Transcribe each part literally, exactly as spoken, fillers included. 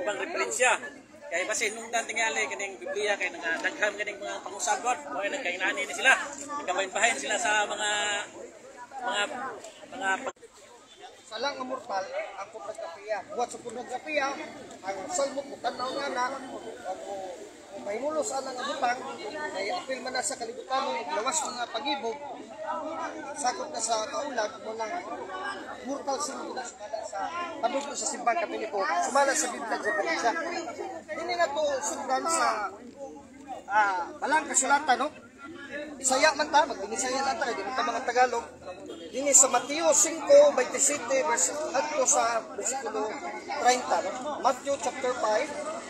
ubang referensya. Kaya basi nung tingali kaning Biblia kay nga daghan kaning mga pangusagot, mo nagkainani ni sila. Nagabahin sila sa mga mga mga salang nga mortal ang pornografiya. Buat sa pornografiya, ang salmot mo tanaw nga na ang mahimulos anang abutang kay apil man na sa kalibutan ng lawas mga pag-ibog sakot na sa kaulag mo ng mortal sin na sumala sa padugtong sa simbang katoliko sumala sa Biblia sa hindi na to sundan sa ah, balang kasulatan, no? Isaya man ta, mag-inisaya na ta, hindi mga Tagalog. Dini sa Mateo five twenty-seven verse adto sa bersikulo thirty, no? Matthew chapter five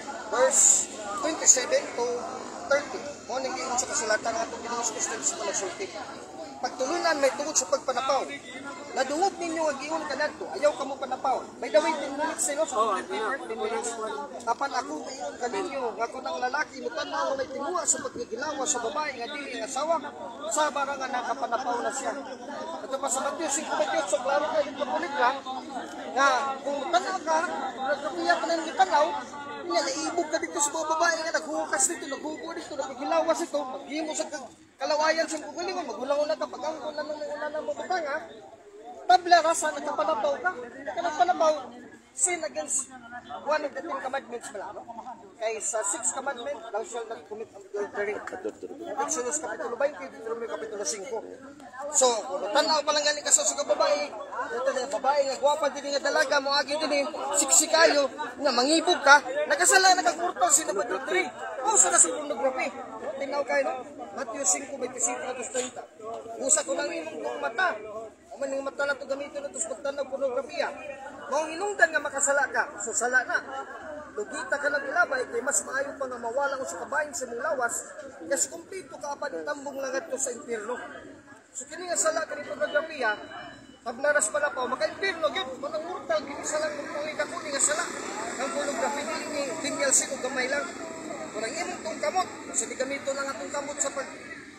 verse twenty-seven to thirty. Mo ning ingon sa kasulatan nga atong Ginoong Kristo sa panagsulti. Pagtulunan may tungod sa pagpanapaw. Nadungog ninyo ang giun kanadto, ayaw kamo panapaw. May daway ten minutes sino sa ten minutes. Apan ako giun kaninyo nga kunang lalaki mo tanaw may tinuwa sa paggigilawa sa babae nga dili ang asawa sa barang nga nakapanapaw na siya. Ato pa sa Matthew five twenty-eight so klaro kay kapulit ka nga kung tanaw ka, nagkapiya ka nang gitanaw, nga naibog ka dito sa mga babae nga naghuhukas dito, naghuhuko dito, nagigilawas ito, maghimo sa kalawayan sa kukulingon, magulang na kapag ang kunan ng una ng mabutanga, tabla rasa, nagkapanabaw ka, nagkapanabaw, sin against one of the ten commandments pala, no? Kay sa sixth commandment, thou shalt not commit adultery. Exodus Kapitulo twenty, Deuteronomy Kapitulo five. So, kung tanaw pa lang galing ka sa babae, ito na babae nga gwapa din nga dalaga mo agi din siksi kayo nga mangibog ka, nakasala nagkurtaw sino ba adultery? O sa sa pornography. Tinaw kayo, no? Matthew five twenty-seven to thirty. Usa ko lang imong mata. O man ning mata na to gamiton na to sa pagtanaw pornografiya. Mao hinungdan nga makasala ka, so sala na. Lugita ka ng ilabay, kay mas maayo pa nga mawala ko sa kabahin sa mong lawas, kasi kumpleto ka pa tambong lang ito sa impyerno. So kini nga sala ka ni pornografiya, paglaras pala pa, maka-impyerno, yun, manang mortal, kini salang mortal ka kuni nga sala. Ang pornografi ni Daniel Sino, gamay lang. Kurang imong itong kamot, kasi di gamito lang itong kamot sa pag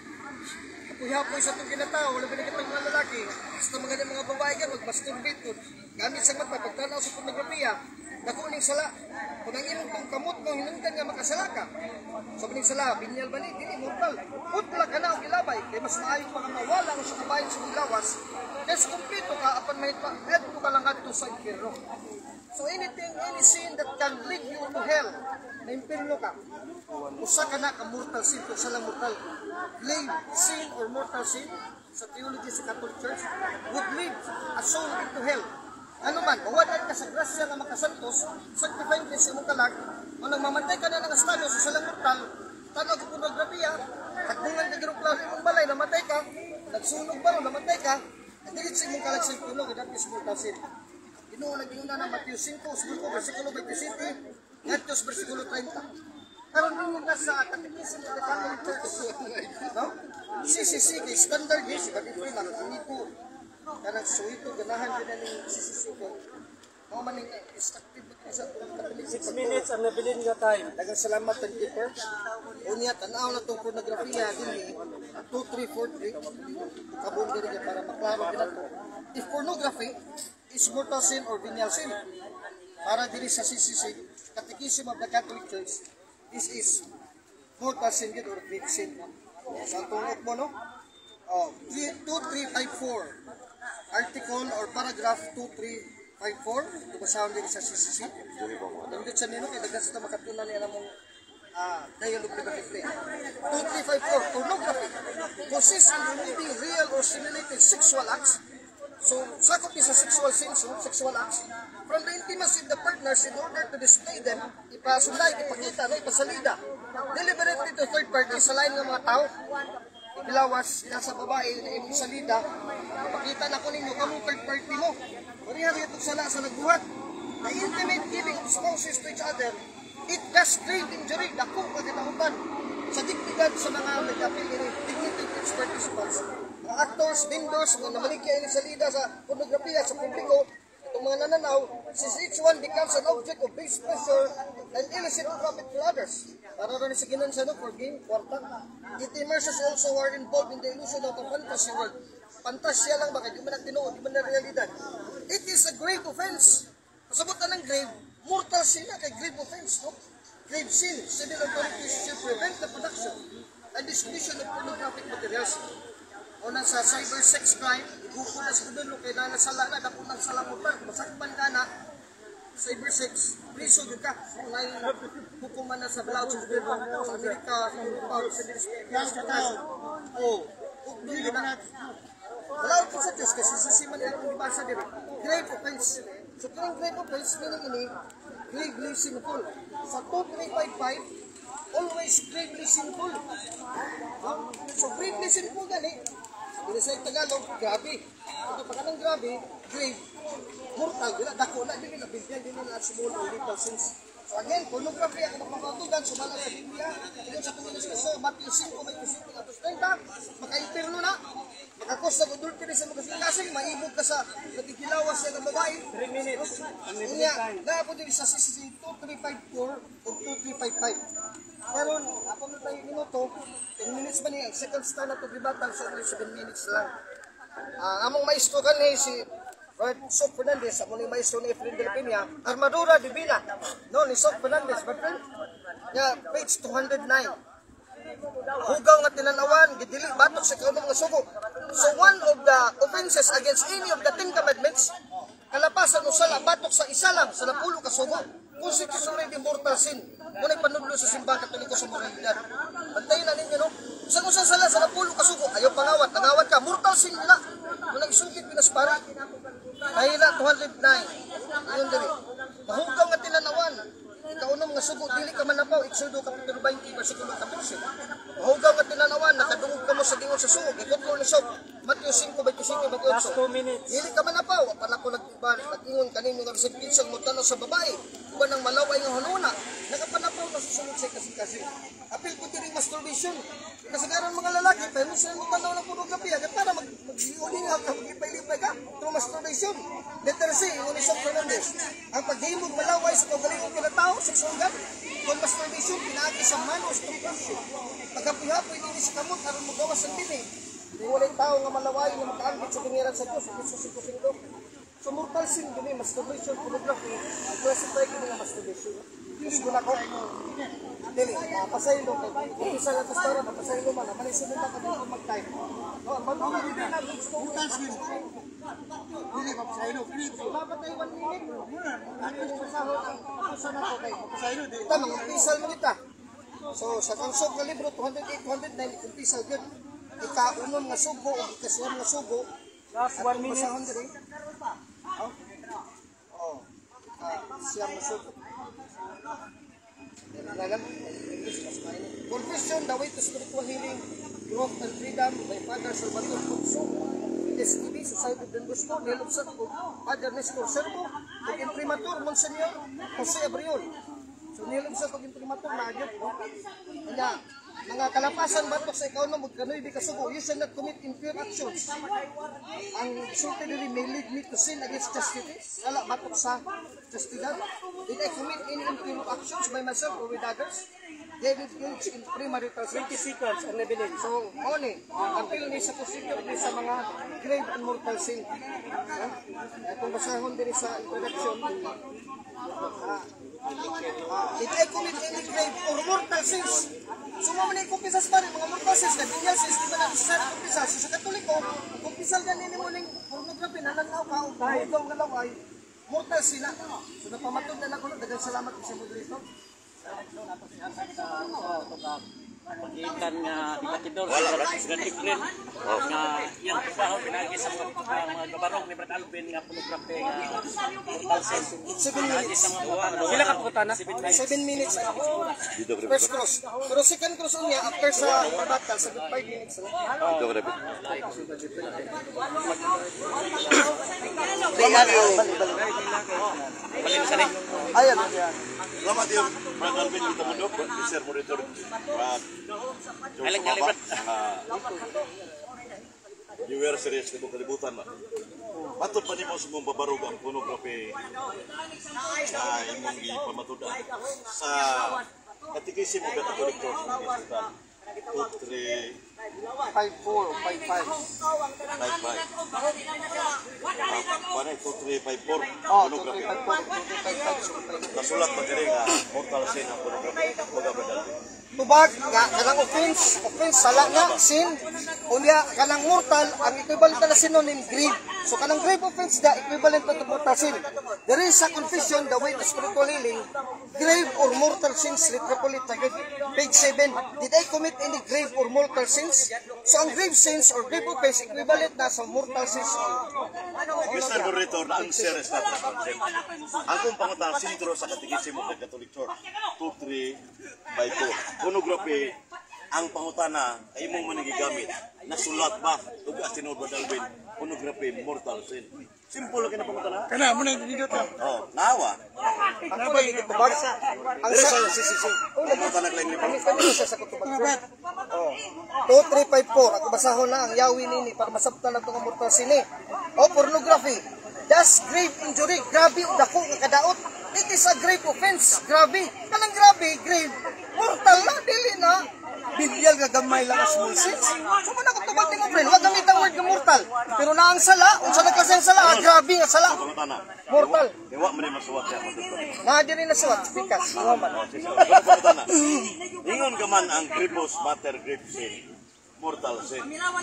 hapoy-hapoy sa itong kinatao, wala binigitang mga lalaki, basta mga mga babae ka, mag-masturbate ko, gamit sa mata, pagtanaw sa pornografiya, nakuning sala. Kung ang imong itong kamot mo, hinungdan nga makasala ka. So, bining sala, binyal balik, hindi mortal. Putla ka na ang ilabay, kaya mas maayo pa ka mawala kung sa kabayan sa lawas, kaya sa kumpleto ka, apan may pa, eto ka lang ato sa impyerno. So, anything, any sin that can lead you to hell, na impyerno ka, usa ka na ka mortal sin, kung sa lang mortal, grave sin or mortal sin, sa theology sa Catholic Church, would lead a soul into hell. Ano man, mawalan ka sa grasya nga makasantos, sanctifying ka sa imong kalag, o nang mamatay ka na ng estado sa salang mortal, tanong ka pornografiya, tagdungan ka giruklaro imong balay, namatay ka, nagsunog ba, namatay ka, at dilit sa imong kalag sa impuno, ganap is mortal sin. Ginoo nag-iuna ng Matthew five, versikulo twenty-seven, ngadtos versikulo thirty. Karon ninyo na sa katekism ng Catholic Church, no? C C C, standard yun, si Bagay lang, hindi po, karang suwito, ganahan din na ng C C C ko. Mga maning instructive sa six minutes ang nabilin nga time. Dagang salamat ang keeper. Unya, tanaw na itong pornografiya din two three four three. Kabun din niya para maklaro din ito. If pornography is mortal sin or venial sin, para din sa C C C, Catechism of the Catholic Church, this is mortal sin din or grave sin. Sa tungkol mo, no? Oh, two three five four. Article or paragraph two three five four, ito basahan din sa C C C. Nandito sa nino, kaya dagan sa makatunan niya namang uh, dialogue liberty. two three five four, pornography consists in removing real or simulated sexual acts. So, sakot niya sa sexual sins, so, sexual acts, from the intimacy of the partners in order to display them, ipasulay, ipakita, no, ipasalida, deliberately to third party sa lain ng mga tao. Ilawas na sa babae na imong salida, ipakita na ko ninyo kamong third party mo. Parihari itong sala sa nagbuhat. The intimate giving of spouses to each other, it does grave injury, dakong pagkatautan sa dignidad sa mga nag-appeal in dignity of its participants. Mga actors, vendors, mga namaligya ini salida sa pornografiya sa publiko, itong mga nananaw, since each one becomes an object of base pleasure and illicit profit to others. Para rin sa ginansa, no, for gain, kwarta. It immerses also who are involved in the illusion of a fantasy world. Fantasya lang baka, di man ang tinuod, di man na realidad. It is a grave offense. Pasabot na ng grave, mortal sila kay grave offense, no? Grave sin. Civil authorities should prevent the production and distribution of pornographic materials. O na sa cyber sex crime, ibuko na sa gobyerno kay na nasala na, dako ng salamutan, masakpan ka na, cyber sex, priso yun ka. So, na hukuman na sa Balaod sa gobyerno, sa Amerika, sa Europa, sa Pilipinas, o, hindi na. Balaod po sa Diyos, kasi sa siman nila kung ibasa din, grave offense. So, kung grave offense, meaning ini, gravely sinful. Sa two three five five, always gravely sinful. So, gravely sinful gani, hindi sa Tagalog, grabe. Ito pa ka ng grabe, grave, mortal, dila, dako na, hindi nila Biblia, hindi nila sumulo, little sins. So again, pornography, ako magpapatugan, sumala sa Biblia, hindi sa tumilis kasi, Matthew five, may kusipin at thirty, maka-interno na, makakos na adultery sa mga kasing, maibog ka sa nagkikilawas sa babae. three minutes. Unya, na po din sa C C C two three five four o two three five five. Pero, ako na tayo minuto, ten minutes ba niya, second star na ito, dibatang sa seven minutes lang. Uh, among maestro ka ni si Right, Sok Fernandez, among ni maestro ni Efren Del Peña, Armadura Divina, no, ni Sok Fernandez, my friend, yeah, page two hundred nine. Hugaw nga tinanawan, gidili batok sa kaunong nga sugo. So one of the offenses against any of the Ten Commandments, kalapasan o sala, batok sa isa lang, sa napulo ka sugo. Constitutionally mortal sin. Muna'y panudlo sa simbang katoliko sa moralidad. Bantayin na ninyo, no? Sa kung saan sala, sa napulo ka sugo, ayaw pangawat, nangawat ka, mortal sin nila. Muna'y isungkit pinaspara. Kahila two hundred nine. Ayun dali. Mahugaw nga tinanawan. Ikaunom nga sugo, dili ka manapaw, Exodo Kapitulo twenty, versikulo fourteen. Mahugaw nga tinanawan, nakadungog ka mo sa gingon sa sugo, ikot mo ni Sok, Matthew five, twenty-five, twenty-eight. Dili ka manapaw, apan ako nag-iban, nag-ingon kanino nga bisag pinsang mo tanaw sa babae, kuba ng malaway nga hununa, nakapanapaw na susunod sa kasi-kasi. Apil ko din masturbation. Kasagaran mga lalaki, pero sila mo tanaw ng pornografiya, para mag-iulingaw ka, mag-ipay-lipay ka, through masturbation. Letter C, ingon ni Sok Fernandez, ang paghimog malaway sa kaugalingong kinatao, seksualidad, kung masturbation, pinaagi sa manos ng puso. Pagkapihapoy din sa kamot, aron magawas ang tinig. Di walay tao nga malaway na makaambit sa pingiran sa Diyos, isusikusing so mortal sin gini, masturbation, pornography, classify gini nga masturbation. Diyos ko na ko. Dili, pasay lo kay. Kung isa nga pastora, pasay lo man, malisunod na ka dito mag-time. Oh, manuha din na gusto mortal sin. Dili ba pasay lo? Mapatay one minute. Ako yung masahod ang puso na ko kay. Pasay lo di. Tama, pisal mo kita. So sa kansog nga libro two oh eight, two oh nine, kung pisal gyud. Ika-unon nga sugo o ikasuwang nga sugo. Last one minute. Oh. Oh. Ah, siyang nga sugo. Confession, the way to spiritual healing, growth and freedom by Father Salvador Ponso, S T V, Society of Don Bosco, nilubsat ko, Father Nestor Servo, ug imprimatur, Monsignor Jose Abriol. So nilubsat ko imprimatur na agad, no? Kaya, mga kalapasan batok sa ikaw na magkanoy di kasugo, you shall not commit impure actions. Ang sulti dili may lead me to sin against chastity, sala batok sa chastidad. Did I commit any impure actions by myself or with others? They will engage in premarital sex. twenty seconds ang nabilin. So, oni, apil ni sa positive ni sa mga grave and mortal sin. Itong basahon din sa introduction. Ah, did I commit any grave or mortal sins? So, mga manay kumpisas pa rin, mga mortal sins, nagbinyal sins, di ba natin sa kumpisas? So, sa Katoliko, kumpisal ka nini mo ng pornography, nananaw ka, o kahagaw nga lang ay mortal sila. So, napamatod na lang ko, dagang salamat sa moderator. Pag-iitan nga ibatidor sa President Efren nga iyang trabaho pinagi sa mga mga gabarong ni Brad Alvin nga pornography nga mortal sin. seven minutes. Sila ka puta na? seven minutes. First cross. Pero second cross niya after sa battle sa five minutes. Balik sa ni. Ayan. Selamat ya, Brad Alvin kita mendok, Mister Monitor, Brad. Aling kali Brad. New Year series itu kelibutan lah. Patut pa nimo sa mong babarog ang pornography na imong gipamatudan sa katikisi mo gata kolektor sa mga two three five four five five five five. Paano two three five four Oh, two three five four two three five five. Nasulat ba diri nga mortal sin ang pornography mga Brother Alvin? Tubag nga kanang offense, offense sala nga sin, unya kanang mortal ang equivalent na synonym grave. So kanang grave offense da equivalent to mortal sin. There is a confession the way to spiritual healing, grave or mortal sins retrapolate page seven. Did I commit any grave or mortal sins? So ang grave sins or grave offense equivalent na sa mortal sins. mister Burrito, ang serious na concept. Ang kung pangutan sintro sa katikisimo ng Catholic Church, two three by four. Pornography, ang pangutana ay imong manigigamit. Nasulat ba? Ug asinod ba dalbin? Pornography, mortal sin. Simple lang na pangutana. Kana mo na dito to. Oh, nawa. Ako lagi tubag. Ang Pero sa sa si si si. Pangutana lang ni Kami kami sa sa kutubag. Oh. two three five four ako basahon na ang yawi nini para masabtan na tong mortal sin ni. O pornography. That's grave injury. Grabe o dako nga kadaot. It is a grave offense. Grabe. Kanang grabe, grave. Mortal na dili na. Bilyal nga gamay lang ang small sins. So man ako tubag ni mo friend, wag gamit ang word nga mortal. Pero na ang sala, unsa na kasi ang sala, ah, grabe nga sala. Pangutana. Mortal. Dewa man ni masuwat siya mo. Na diri na suwat, pikas. Pangutana. Ingon ka man ang gripos mater grip sin. Mortal sin.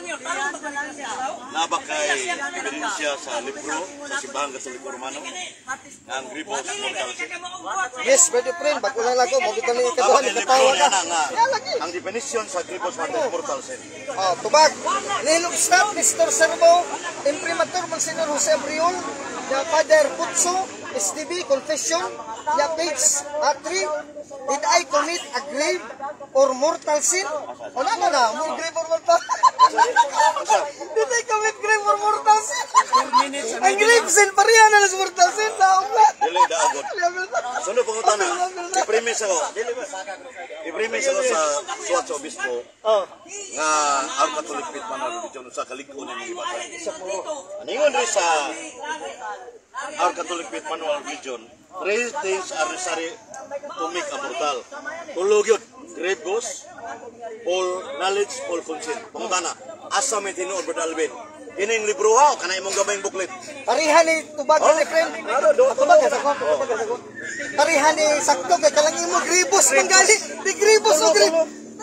Nabakay ebidensya sa libro sa Simbahang Katoliko Romano ang gripos mortal sin. Yes, brother friend, bago lang lago, mo kita ni katuhan Ang ni libro katawa niya ka. na nga Yan lagi. ang definition sa gripos mater mortal sin. Oh, tubag. Nilog stop, Mister Servo, imprimatur Monsignor Jose Abriol, ya Father Putso, S D B, confession, ya page three, did I commit a grave or mortal sin? O na na na, mo grave or mortal Did I commit grave or mortal sin? Ang grave sin, pareha na sa mortal sin. Naong na. Dili daagod. Sunod pangutana. I-premise ako. Dili ba? I-premise ako sa suwat sa obispo Oh, nga ang Catholic Faith Manual Religion sa kalig-on ng ibatan. Aningon rin sa our Catholic Faith Manual Religion, three things are necessary to make a mortal. Tulog yun. Grave goes, all knowledge, all consent. Pangutana, asa may tinuod Brother Alvin. Kining libro ha, o kana imong gabayng booklet. pareha ni tubag ni friend. Tubag ka sa ko. Pareha ni sakto kay kalang imo gribos man gali. Di gribos o grib.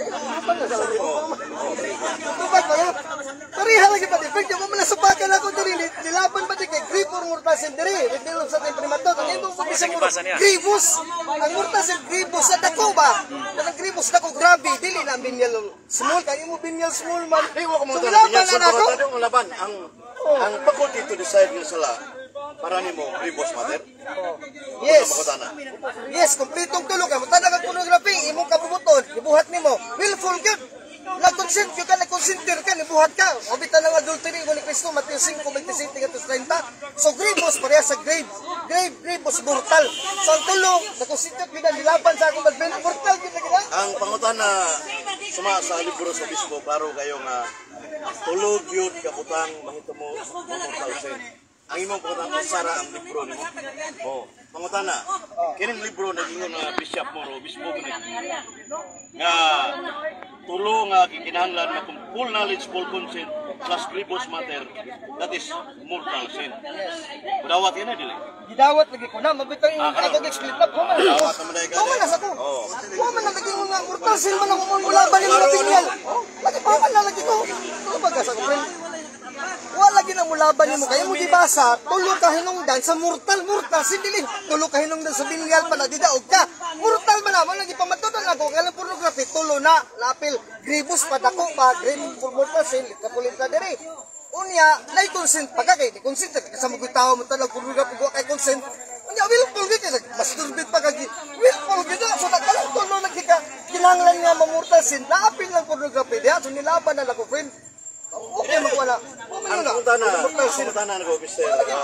Tubag ba? Pareha lagi pa di. Pwede mo man subakan ako diri. Dilaban ba di kay grib or mortal sin diri? With sa imprimatur. Ang imong pabisa mo. Gribos. Ang mortal sin gribos sa dako ba? Kanang gribos dako grabe dili na binyal small kay imo binyal small man. Iwa ko mo So, ito. laban Binyan na sa nako. mga tanong laban. Ang, ang faculty to decide nga sila, para ni mo, gribos mater. Yes. Pangutana. Yes, kumpletong tulog ka. Matanda kang pornography, imong kabubuton, ibuhat nimo. Willful good. Nag-consent ka, nag-consentir ka, ibuhat ka. Obitan ng adultery ko ni Cristo, Mateo five, twenty-six, thirty. So, gribos, pareha sa grave. Grave, gribos, brutal. So, ang tulog, nag-consentir ka, nilaban sa akong mag-ben, brutal kita kita. Ang pangutana, suma sa libro sa bispo, klaro kayo nga, tulog yun, kaputang, mahitamo, mortal sin. Ang imong pangutana, sara ang libro nimo. Oh, pangutana, kining libro nag-ingon nga bishop mo, o bispo mo ni. Nga, tulo nga kikinahanglan na kung full knowledge, full consent, plus gribos mater, that is mortal sin. Budawat yan na dili. Gidawat lagi ko na, mabitang yung agad explain na. Kuma na Dawat ako. naman na Kuma na sa ko. Oo. Kuma na lagi ko nga, mortal sin man ako mulaban yung mga binyal. Lagi pa man na lagi ko. Ano ba ka sa ko, friend? Wala lagi na mulaban nimo kay mo gibasa tulo ka hinungdan sa mortal mortal sin dili tulo ka hinungdan sa binyal pa nagdidaog ka mortal man naman lagi pamatudan ako kanang pornography tulo na napil gribus padako pa gribus mortal sin kapulit ka diri unya nay consent pagka kay consent ka sa mga tao mo talag pornography go kay consent unya willful gid ka masturbate pa kag willful gid so nagkalang tulo lagi ka kinahanglan nga mamortal sin naapil lang pornography diha so nilaban na lako friend. Okay, magwala. Ang pangutana, ang pangutana na ko, mister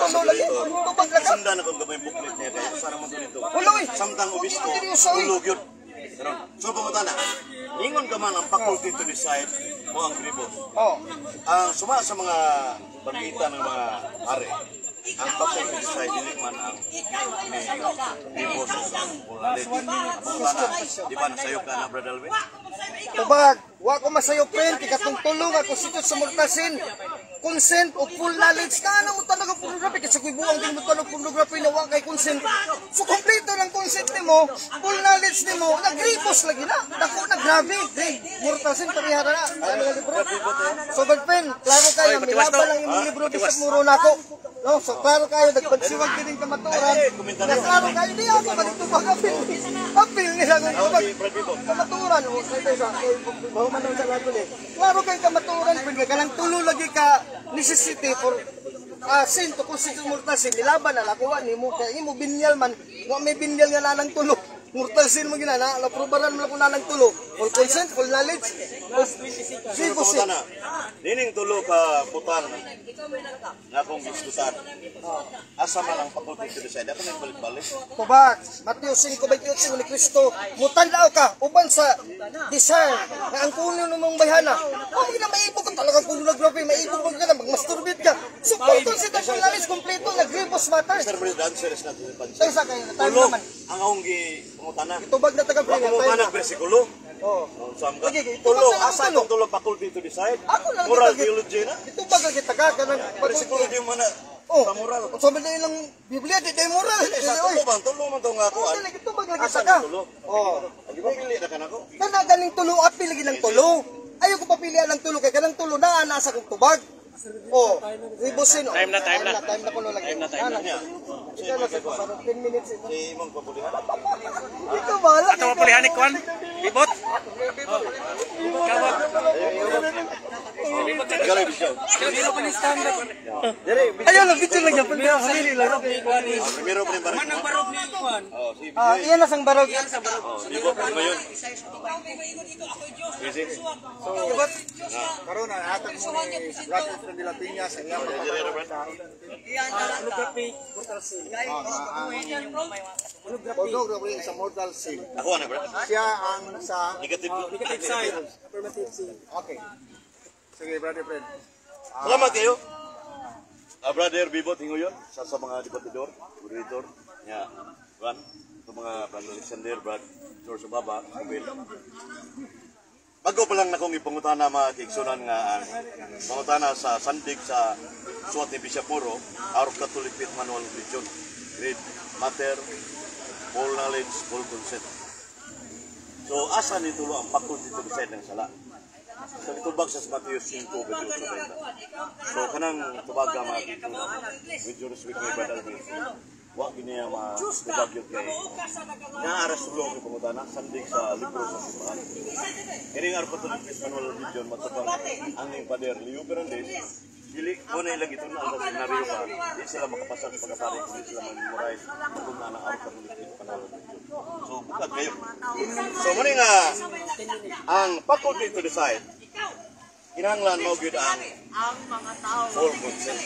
Sundan akong gabay booklet niya kaya sarang mo dito. Samtang obispo, tulog yun. So pangutana, ingon ka man ang faculty to decide mo ang gribos. Ang suma sa mga pagkita ng mga hari, ang faculty to decide dili man ang gribos sa ulit. Pangutana, di ba nasayo ka na, Brother Alvin? Tubag, wa ko masayo friend, ikatong tulong ako sityo sa mortasin. Consent o full knowledge na mo talaga pornography kasi kung buwang din mo talaga pornography na wa kay consent. So kompleto ng consent mo, full knowledge ni mo, nagripos lagi na. Dako na, grabe. Mortal sin, parihara na. Ano nga libro? So, Bagpen, klaro kayo, milaba lang yung libro di sa muro na ako. No, so, klaro kayo, nagpagsiwag kining kamaturan. Na klaro kayo, di ako, manitubag apil. Apil nila kung tubag. Kamaturan, o, sa ito, sa bahuman sa lato eh. Klaro kayo kamaturan, pwede ka lang tulo lagi ka necessity for Ah, sin to kung sin mortal sin nilaban na lakuha ni mo kay imo binyal man wa may binyal nga nanang tulo mortal sin mo ginana na probaran mo ko nanang tulo full consent full knowledge sin ko sin dining tulo ka putang nga akong diskusan asa man ang faculty to decide ako nang balik-balik Kubak Mateo five twenty-eight ni Kristo mutan-aw ka uban sa desire nga ang kuno nimong bayhana o gina maibo ka talaga kuno nagrabe maibo ka na magmasturbate ka so full consent full knowledge kompleto nagribos matter Sir Brad answer is not the tay sa kay tayo tulo naman ang akong gi pangutana itubag na taga wa mo manag bersikulo oh Sam ka Sige, tulo tulo, asa tulo. itong tulo faculty to decide Ako lang moral kita- theology na itubag lagi taga kanang bersikulo di mo na oh sa moral so man ilang Biblia di day moral sa tulo bang tulo man to nga ako oh dili itubag lagi asa taga na tulo oh agi ba pili na kanako kana ganing tulo apil lagi ng tulo ayaw ko papilian ng tulo kay kanang tulo na ana sa kong tubag oh ribusin Time na, time na. time na kuno lagi Time na, time na. niya ikaw na sa ten minutes ito si imong pabulihan ikaw bala Ato mapulihan ni Kwan. Bibot. Kawat. Bibot sa galay bisyo Dili pa ni standard. ayaw lang bitin lang yan pero halili lang primero pa rin barang Manang barog ni Kwan. oh si ah iyan na sang barog oh si ko pa ngayon kasi Karon na hatag mo ni Rapid from Dila Piñas ang iyang dire ra ba Pagdog na rin sa mortal sin. ako na bro Siya ang sa negative Negative side. okay. Sige, brother friend. salamat kayo ah, brother Bibot hingoyon sa sa mga debatidor moderator nya kan sa mga Brad Alexander Brad George Baba Mobile bago pa lang na kong ipangutana mga kaigsunan nga ang pangutana sa sandig sa suwat ni Bishop Muro out of Catholic Faith Manual of Religion grade matter full knowledge full consent so asa ni tulo ang faculty to decide ng sala so itubag sa Matthew five twenty-two so kanang tubaga mga kaigsunan with your respect my brother Alvin wa gini ang mga tubag yun kay naaras tulong yung pangutana sandig sa libro sa simbahan kini nga arpa tulig Faith Manual of Religion matapang ang ning pader Leo Fernandez dili mo na ilang ito na ang senaryo pa di sila makapasok sa pagkapari hindi sila mag-memorize kung na ang arpa tulig Faith Manual of Religion so bukat kayo so muna nga ang faculty to decide kinahanglan mo gyud ang full consent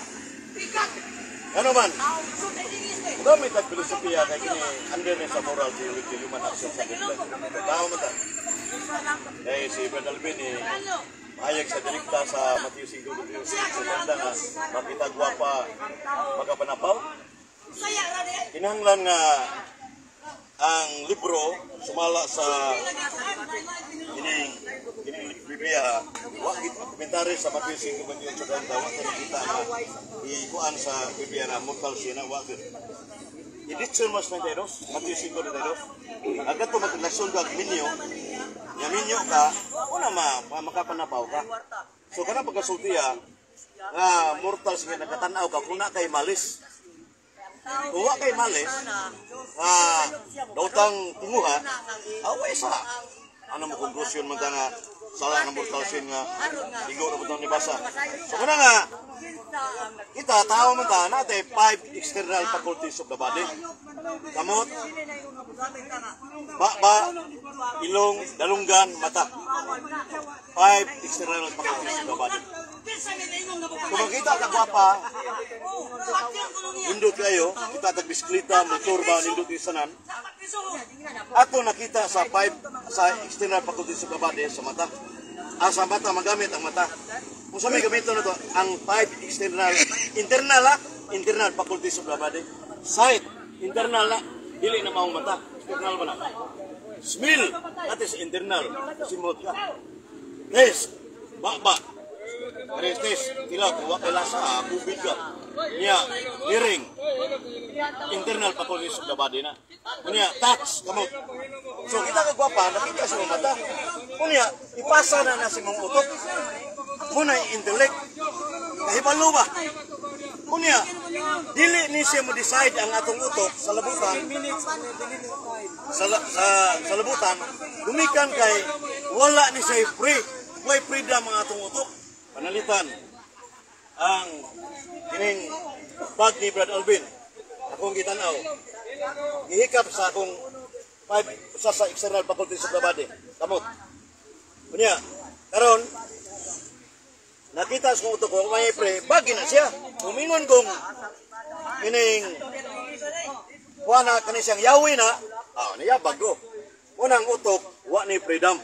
ano man gamit ang filosofiya kay kini under ni sa moral theology human action sa Biblia tao man ta kay si Brad Alvin ni ayag sa direkta sa Matthew five twenty-two sa tanda nga makita gwapa magapanapaw kinahanglan nga ang libro sumala sa kining kining Biblia wa gid komentary sa Matthew five twenty-eight sa tanda wa kita nga ikuan sa Biblia na mortal sin wa gid Edition mas twenty-two Matthew five twenty-two agad to maglasyon kag minyo nya minyo ka una ma makapanapaw ka so kana pagkasultiya nga mortal sin nakatan-aw ka kuna kay malis kung wa kay malis ah dautang tinguha away sa ano mo konklusyon man nga sala ng mortal sin nga igo ra butang ni basa so kana nga kita tao man ta nate five external faculties of the body kamot ba ba ilong dalunggan mata five external faculties of the body kung makita ka gwapa nindot kayo kita tag bisikleta motor ba nindot isanan ato nakita sa five sa external faculties of the body sa mata asa mata magamit ang mata kung sa may gamito na to ang five external internal ha internal faculties of the body sight internal na dili na maong mata external ba na smell that is internal simot ka taste ba ba taste tila kuha kay lasa kubig ka niya hearing internal faculties of the body na. Kunya tax kamot. So kita kagwapa nakita sa mga mata. Kunya ipasa na na si mong utok. Muna intellect. Kahibalo ba? Kunya dili ni siya mo decide ang atong utok sa labutan. Sa sa, sa labutan gumikan kay wala ni siya free. Way freedom ang atong utok. Panalitan ang kining bag ni Brad Alvin. Akong gitanaw. Gihikap sa akong five sa sa external faculties of the body. Kamot. Kunya, karon nakita sa kong utok ko, may pre, bagi na siya. Kumingon kong kining kuha na kanin siyang yawi na, ah, nayabag ko. Unang utok, wa ni freedom.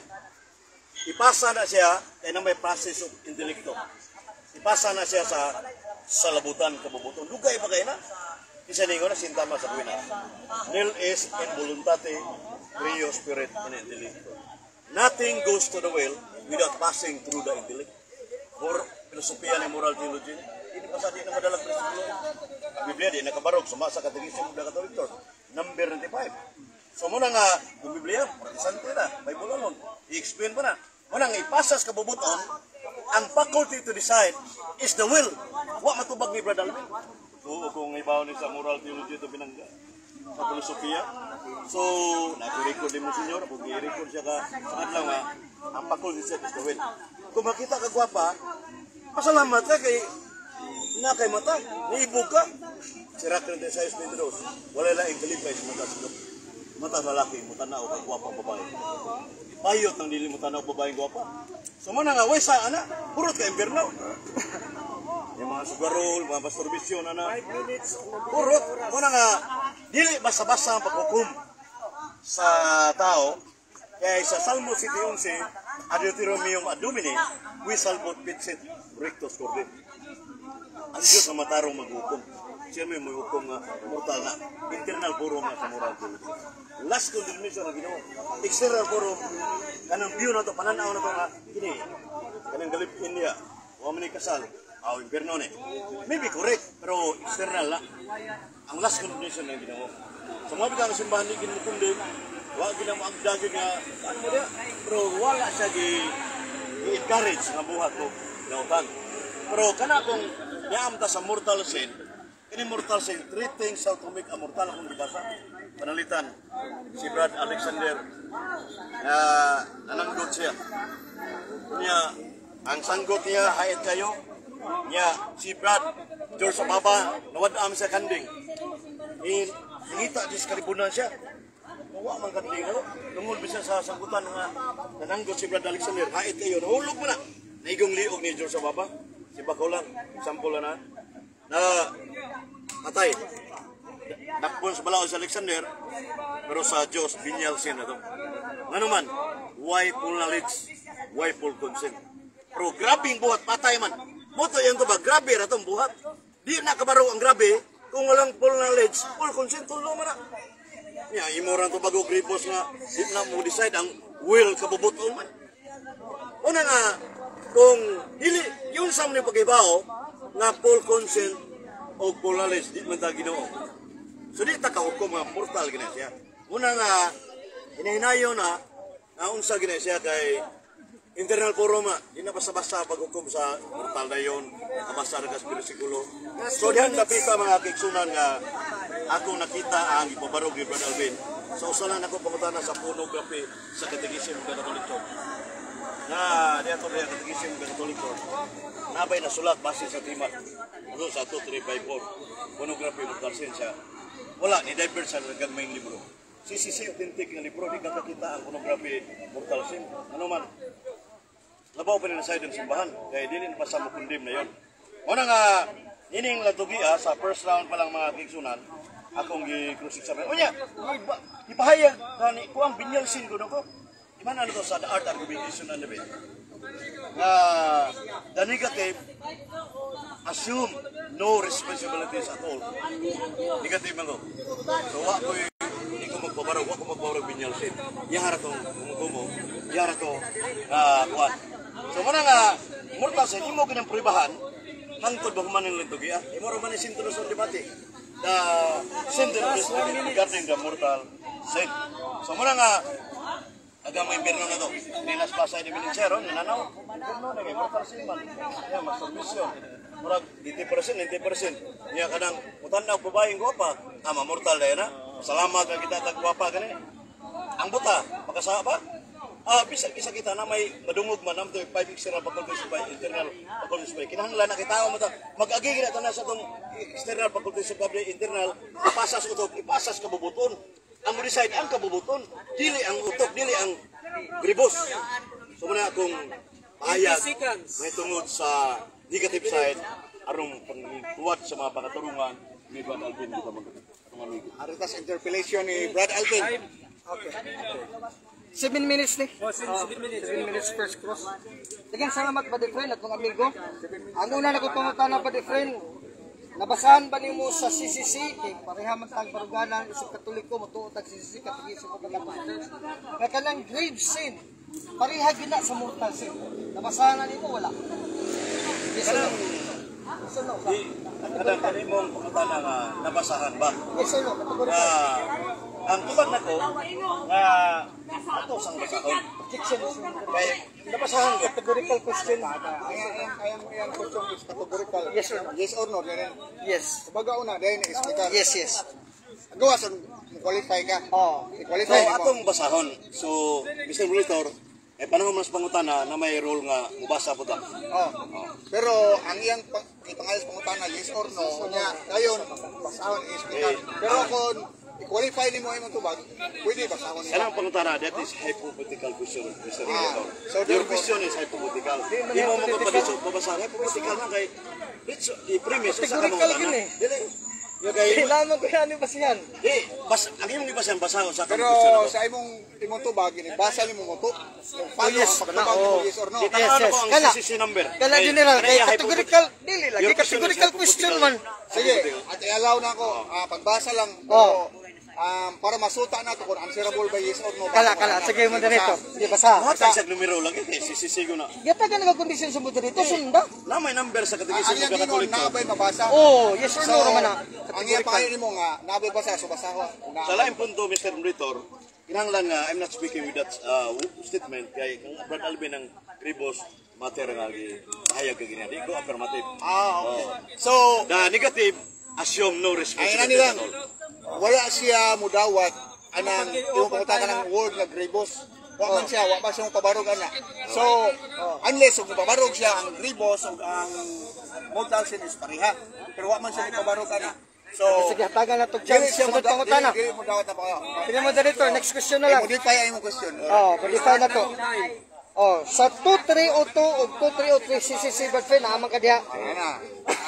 Ipasa na siya, kaya na may process of intellecto. Ipasa na siya sa sa labutan kabubuton. Dugay pa kayo na. Isa ningo na sintama sa buwina. Nil is in voluntate, trio spirit, and intellecto. Nothing goes to the will without passing through the intellect. Or filosofiya ni moral theology. Ini pa sa di na madalang prinsipyo. Ang Biblia di nakabarog, sumasa kategisyon ng Katoliktor. Number ninety-five. So muna nga, yung Biblia, Protestante na, may bulalon. I-explain pa na. Muna nga, ipasas kabubuton, ang faculty to decide is the will. Wa matubag ni Brad Alvin. Oo, kung ibaw ni sa moral theology ito binangga. Sa filosofiya. So, nag-record din mo senyor, kung i-record siya ka, sa adlaw nga, ang faculty to decide is the will. Kung makita ka gwapa, pasalamat ka kay na kay mata, naibog ka. Si Rakren de Sayos Pedros, wala lang yung kalipay sa mata sa mata sa lalaki, mutanaw ka gwapang babae. Payot ang dili mutanaw babaeng gwapa. So muna nga, wesa ana, purot ka impierno. Yung mga sugarol, mga masturbisyon, ana. Purot, muna nga, dili basa-basa ang paghukom sa tao. Kaya sa Salmo City eleven, Deuteronomium ad Domini, we salvot pitsit rectus corde. Ang Diyos na matarong maghukom. Siya may may hukom nga mortal na. Internal forum nga sa moral theology. Last condemnation ang ginawa. External forum, kanang view na ito, pananaw na ito nga, kini, kanang galip India, huwag man kasal, aw, impierno ni. Maybe correct, pero external na. Ang last condemnation ang ginawa. Sa mga bigang simbahan ni ginukundim, wala ginang maagdagin nga, ano mo dia? Pero wala siya gi-encourage nga buhat ko, nautan. Pero kana kung niamta sa mortal sin, ini mortal sin, three things how to make a mortal akong dibasa. Panalitan, si Brad Alexander, na uh, nananggot siya. Niya, ang sanggot niya, hayat kayo, niya, si Brad, George Ababa, nawadaan sa kanding. Hingita di sa kalibunan siya. Mawa man kanding, no? Tungol bisa sa sanggutan nga, nananggot si Brad Alexander, hayat kayo, nahulog mo na. Naigong liog ni George Ababa, si Bacolang, sampula na, na patay. Nakpon sa balaod sa Alexander, pero sa Diyos, binyal sin na ito. Nga naman, why full knowledge, why full consent. Pero grabing buhat, patay man. Moto yan ito ba, grabe na itong buhat. Di nakabaro ang grabe, kung walang full knowledge, full consent, tulo man na. Yeah, imoran ito bago gripos nga, di na mo decide ang will kabubuton man. Una nga, kung dili, yun sa mga pag-ibao, nga full consent o full knowledge, di man ta ginoo. So di ta kahukom mga mortal gina siya. Una nga, hinahinayo na, na unsa gina siya kay internal forum nga, di na basta-basta paghukom sa mortal na yun, nakabasa na sa bersikulo. So diyan napita mga kiksunan nga, ako nakita ang ipabarog ni Brad Alvin. So usa lang ako pangutana sa pornography sa kategisyon ng Katoliko. Na diya to diya kategisyon ng Katoliko. Nabay na sulat base sa timat. Ano sa two three five four. Pornography mortal sin siya. Wala, ni-divert sa nagagmayng libro. C C C authentic na libro, di kakakita ang pornography mortal sin. Ano man, labaw pa rin na sa ng simbahan, kaya di rin pa sa makundim na yon. Una nga, ining latugia sa first round pa lang mga kiksunan, akong i-cross-examine. O niya, ipahayag, kung ang binyal sin ko na ko, iman ano to sa the art argumentation and debate. Nga, the negative, assume no responsibilities at all. Negative man ko. So, wak ko hindi ko magpabarog, wak ko magpabarog binyal sin. Yara to, kumukumo, yara to, uh, kuwan. So, muna nga, mortal sin, hindi mo kinang pribahan, hangtod ba humanin lang tugi ah. Imo ra man ni sintulo sa debate. The center of this regarding the mortal sin. So muna nga aga may inverno na to. Nilas pasa ni Ministero nananaw. Inverno na kay mortal sin man. Ya masturbasyon. Murag eighty percent, ninety percent. Niya kadang mutanaw babaeng gwapa, ama mortal na na. Salamat ka kita tag gwapa kani. Ang buta, makasa ba? Ah, bisa bisa kita na may madungog man am to five external faculties by internal faculties by. Kinahanglan na kita mo ta mag-agi gina ta na sa tong external faculties by internal ipasas utok, ipasas kabubuton. Ang decide ang kabubuton, dili ang utok, dili ang gribos. So muna kung ayat may tungod sa negative side arong pangkuwat sa mga pangaturungan ni Brad Alvin kita mga Aritas interpellation ni Brad Alvin. Okay. Seven minutes ni. Oh, seven minutes. Seven minutes first cross. Daghang salamat pa friend at mga amigo. Ang una na ko pangutana pa friend. Nabasahan ba nimo sa C C C kay pareha man tag baruganan isip Katoliko motuo tag C C C katigi sa mga pastors. Nga kanang grave sin. Pareha gina sa mortal sin. Nabasahan na nimo wala. Yes or no? Yes or no? Kadang kanimong pangutana nga nabasahan ba? Yes or no? Kategorikal. Ah, ang tubag na ko nga ato sang basahon. Kay nabasahan ko Categorical question. Ayang ayang ayang question is categorical. Yes or no? Yes or no? Then Yes. baga una dahil na-explicar. Yes, yes. Gawa sa qualify ka. Oh. So I-qualify mo. atong basahon. So Mister Monitor, eh panahon mas pangutana na may role nga mubasa po ta. Oh. Pero ang iyang pang- ipangayos pangutana yes or no nya dayon basahon i-explicar. Pero kung i-qualify nimo imong tubag, pwede basahon nimo. Kanang pangutana, that is hypothetical question, Mister Monitor. so Your therefore- question is hypothetical. Di mo mo papadisok babasa hypothetical na kay it's i-premise sa Categorical kamangutana. yun eh. Dili. Yo kay Kailangan ko yan basihan. di bas ang imong ibasang basahon sa Pero kamang question. sa imong imong tubag ini basa nimo mo to. Kung paano yes, ang pagtubag oh. mo yes or no. Kita Yes, yes, yes. ko ang Kala. C C C number. Kala Kay- general, kanaya kay hypothetical. categorical, dili lagi Your question is categorical question man. Sige, at i-allow na ako ah, pagbasa lang Oh. pero um, para masuta na to kung answerable ba yes or no. Kala, kala, sige mo dito. Di basa. Mga tayo sa numero lang eh, C C C ko na. Yata ka nagkondisyon sa mo dito, sunda. Na may number sa Ang kategorismo iyang ng ginon Katoliko. na ba'y mabasa? Oh, yes or So, no naman na. ang iyang pangayon mo nga, nabay basa, so basaho. Sa laing punto, Mister Monitor, kinahanglan nga, I'm not speaking with that uh, statement, kay kang Brad Alvin ng Kribos, mater nga hayag ka ganyan. Di ko affirmative. Ah, okay. So, The negative, assume no ay na responsibility nilang, at all. wala siya mudawat, anang, yung pumunta ka ng word na gribos. Wa man siya, wa pa siyang pabarog ana. So, unless kung pabarog siya ang gribos o ang mortal sin is pareha. Pero wa man siya pabarog ana. So, Sige, hatagan na to dili chance. siya Sunod muda- pangutana. dili- dili mudawat na pa. Sige mo dito, next question na lang. I-modify ay mong question. Oh, modify na to. Oh, sa two three oh two o two three oh three C C C Badfriend, naman ka diha. Ayan na.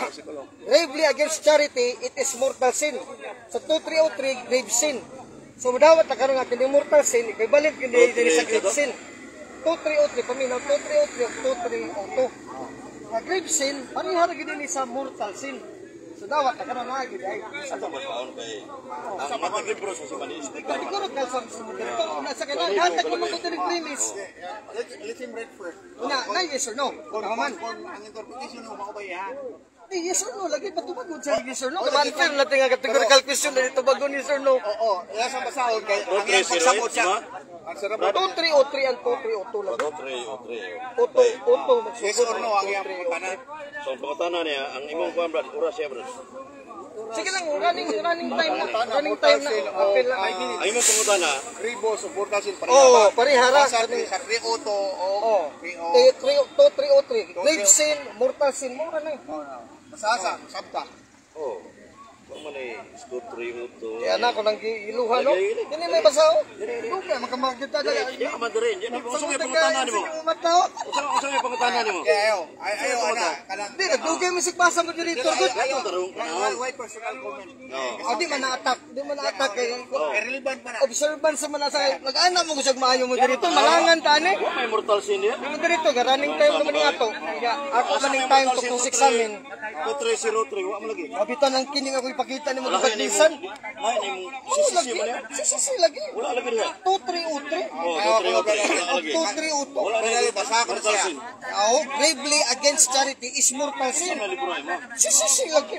Gravely against charity, it is mortal sin. Sa two three oh three, grave sin. So, dawat na karoon nga, kini mortal sin, equivalent kini din sa grave sin. two three oh three, paminaw, two three oh three o two three oh two. Nga grave sin, parihara gini ni sa mortal sin. So, dawat na karoon nga, gini ay. Sa basahon kay, ang matang libro sa si Manistik. Siguro kalsam sa mo dito. Nasa kailangan, hatag mo magkutulig premise. Let, let him read first. Una, na yes or no? Kung, Kaman. kung, kung ang interpretation mo makabay ha. Eh, yes or no, lagi pa tumagod sa yes or no. Kaman, fair natin nga categorical question na dito bago yes or no. Oo, iya sa basahon kay ang Okay, iyang pagsabot zero eight, siya. ma? Ang sarap. two three oh three and two three oh two lang. O three, o three. Auto, auto. Yes or no ang iyang pagkana. So, ang pangutana niya, ang imong kuhan, Brad, oras siya, Brad. Sige lang, running running time na. Running time na. Apil lang. Ang imong pangutana, Gribos o portasin pareha. Oo, parihara. Sa sa three auto o Oh. two three oh three. Grave sin, mortal sin, mura na eh. Masasa, sabta. oh, kung man ay score three o two. Kaya na ako nang iluha, no? Hindi may basa, oh. Doon kaya, makamagkita na. Hindi ka madarin. Yan, usang yung pangutana ni mo. Matao. Usang usang yung pangutana ni mo. Kaya ayo, ay ayo ana kanang Hindi, nagdugay mo sigbasa mo dito. Good. Gatong tarong why panahon. why personal comment. Oh, di man na-attack. Di man na-attack. Eh. Irrelevant man na. Observance sa manasa. Mag-anak mo gusag maayo mo dito. Malangan tani. Wa may mortal sin yan. Di mo dito, running time naman yung ato. Kaya, ako running time to kung examine. two three zero three, wa mo lagi. Mabitan ang kining ako ipakita ni mo Wala kayo ni pagbisan. Ay, ni mo Oo, sisisi lagi. mo niya. Sisisi lagi. Wala lagi niya. two three oh three. Oh, two three oh three. Wala lagi. two three oh two. Wala lagi. Basa ko siya. Oh, gravely against charity is mortal sin. Ano libro ay mo? Sisisi lagi.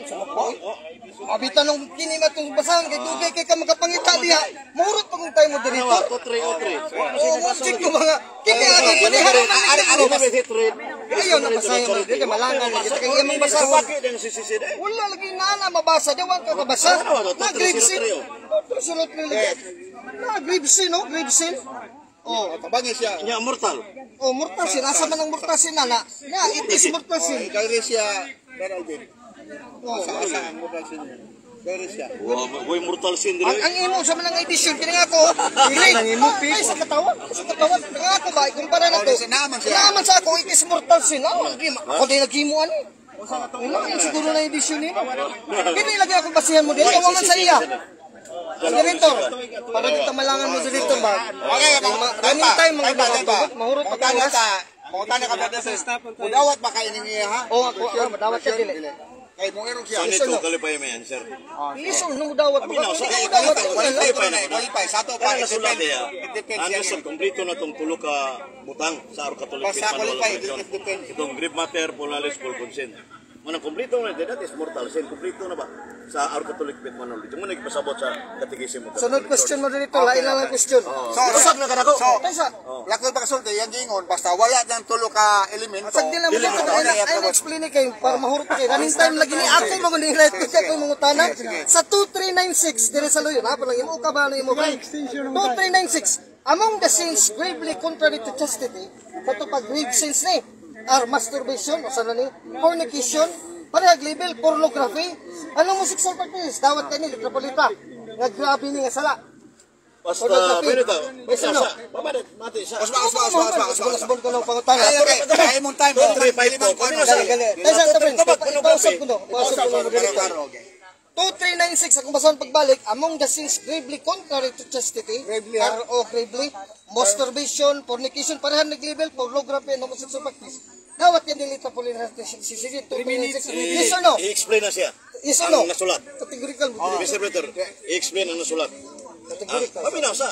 Abitan ng kini matong basahan kay dugay kay ka magapangita diha. Murot pa kung tayo mo Ano dito. ba? two three oh three. Oo, muntik ko mga kini agi paniharan man Ari ni ari ko. mo hit rate. Ayun na basahin mo dito malangan na kita kay imong basahon. Bakit din sisisi din? Wala lagi na na mabasa diwan ka kabasa. Ano ba to? Na grave sin. Sulat ni lagi. Na grave sin no, grave sin. Oh, Tabangi siya. Nya mortal. oh mortal sin asa man ang mortal sin na na. Na it is mortal sin. Kaya siya, Brother Alvin. Oh. Asa ang mudal siya. Kaya siya. Wow, way mortal sin Ang, dire. ang imo sa manang edisyon kini nga ako. Dili nang imo ay sa katawan. Sa katawan nga ako ba kumpara na to. Oh, naman siya. Naman sa ako it is mortal sin. Ako lagi ako di nagimo ani. Ino yung siguro na edisyon ni. Kini lagi ako basihan mo dito mo man sa iya. Director, para dito malangan mo director ba? Okay, Running time mga bata. Mahurot pa Mutana ka. ka. Mutana ka ba sa Mudawat ba kayo ninyo ha? Oh, ako ah, madawat ka dili. Kay mo erong siya. So nito kalipay may answer. Liso nung dawat mo. Aminaw, sa Hindi kayo mo dawat kalipay, ko qualify pa lang. na. Qualify sa to pa Kaya nasulat niya. It depends Ano yan. sa kompleto na itong tulo ka butang sa Aro Catholic Basta Manual qualify, Convention. it depends. Itong grave matter, full knowledge, full consent. Manang kompleto na, that is mortal sin. Kompleto na ba sa Aro Catholic Manual? Ito mo nagpasabot sa katekisim mo. Sunod question mo dito, lain lang ang question. So, Usap na ka na ko. So, Taysa. lakon pa kasulti, yan gingon, basta wala ng tulo ka elemento. Sag din lang mo dili dito, mo ay na ay explain ni kayo para mahurot kayo. Running time lagi ni ako mga ni right ka ko mga tanan. Sa two three nine six dire sa loyo, apa lang imo ka ba na imo ba? two three nine six. Among the sins gravely contrary to chastity, kato pag grave sins ni are masturbation o sana ni fornication, parehag label pornography. Anong mo sexual practice? Dawat kani litrapolita. Nga grabe ni nga sala. Basta, Pornography. pero ito. Yes, ano? Pabadat, mati sa. Osma, osma, osma, osma, osma. Subukan ko ng pangutana. Ay, okay. Kaya mong time. Two, three, five, four. Kami na sa- Gali, gali. Tayo sa tapin. Ipausap ko no. Ipausap ko no. two three nine six akong basahan pagbalik, among the sins gravely contrary to chastity Gravely, are o gravely masturbation, fornication, parehan nag-label, pornography, and homosexual practice. Dawat yan dilita po rin natin si Sige, two three nine six. Yes or no? I-explain na siya. Yes or no? Ang nasulat. Categorical mo. mister Pretor, i-explain ang nasulat. Categorical. Paminaw sa.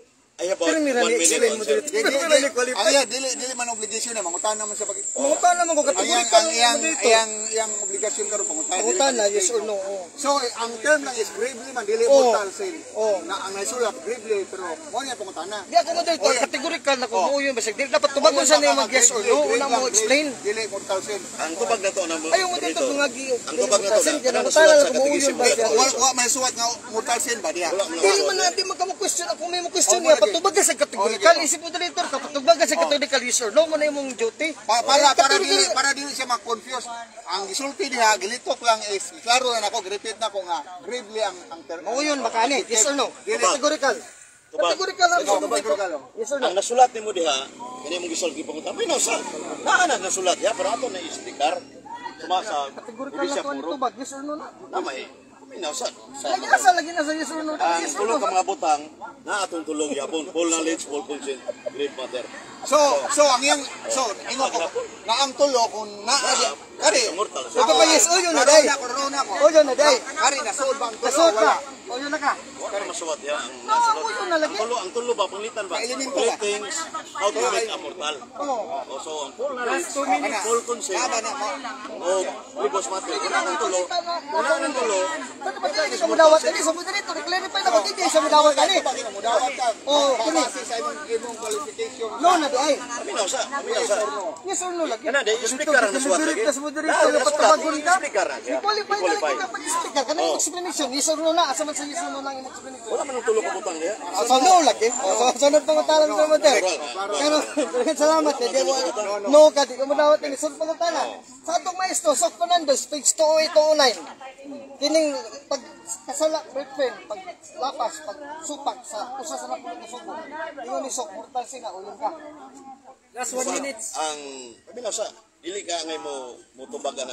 I have about Pero mira, one minute explain mo answer. dito. Pero mira, qualify. Ang yan, dili dili man obligasyon na mangutan naman sa pag Mga pa naman ko, Ang yang categorical ang mo yang dito. yang yang obligasyon karon pangutan. Pangutan na, yes or no? Oh. So ang term lang is gravely man dili Oh. mortal sin. Oh. Na ang nasulat gravely pero mo niya pangutan na. Di ako mo dito, categorical na kung mo yun, basig. Di dapat tumagon sa name mag yes or no, una mo explain. Dili mortal sin. Ang tubag na to na Ayaw mo dito kung agi. Ang tubag na to Kasi na. yan, Ang ang nasulat tala sa na kung mo yun ba siya. Wa wa may suwat nga mortal sin ba diya? Dili man na, di man ka mo question. Kung may mo question niya, patubag ka sa categorical. Isip mo dito, kapatubag ka sa categorical yes or no, mo na yung duty. Pa- para Eh, para categorical- dili para dili siya mag-confuse. Ang gisulti diha gilitok lang is klaro na nako repeat na ko nga gravely ang ang term. Oo yun, makani. Yes or no? Categorical. Tubag. Categorical lang. Ikaw, categorical. Yes or no? Ang nasulat ni mo diha, kani mong gisulti pangutan. Paminaw sa. Naa na nasulat ya, pero ato na istikar. Tuma sa Categorical hindi na siya to, ano puro. tubag. Yes or no na? Tama eh. Paminaw sa. sa Lagi na sa, lagi na sa yes or no. ang Yes or tulong no. ka mga butang na atong tulong yapon full knowledge full consent grave matter So, so ang yang so ingo ko na ang tulo kung na kari mortal Ito pa yes o yun na day. na ko na ko. O yun na day. Kari na sold bang tulo Kasot wala. ka. O yun na ka. wa ka masuwat ya ang No, o yun na ang lagi. tulo ang tulo ba panglitan ba Elemento three ba? things how to make a mortal Oo. o so ang full knowledge full consent Aba na mo. o grave matter wala nang tulo wala nang tulo Ba't ba tayo sa mudawat kani? Sa mudawat dito, i-clarify na kung hindi sa mudawat kani. Bakit mo dawat ka? Oo, kini. Kasi sa imong imong qualification. No na di ay. paminaw sa paminaw sa Yes or no lagi. kana de speaker ang nasuwat lagi Sa mudawat dito, dapat tawagon ka. speaker ra siya I-qualify na lagi ka pag-speaker. Kana yung explanation. Yes or no na. Asa man sa yes or no lang yung explanation. wala man ang tulo ka butang diha Ah, so no lagi. Oh, so sunod pang utalan sa motel. Pero salamat eh. Di mo no ka di ko madawat ni sunod pang utalan. Sa atong maestro Sok Fernandez page two oh eight two oh nine. Kining pag kasala friend pag lapas pag supak sa usa sa napulog na subo. Ingon ni Sok mortal sina ulong ka. Last one minute. ang paminaw sa dili ka ngay mo mo tubagan na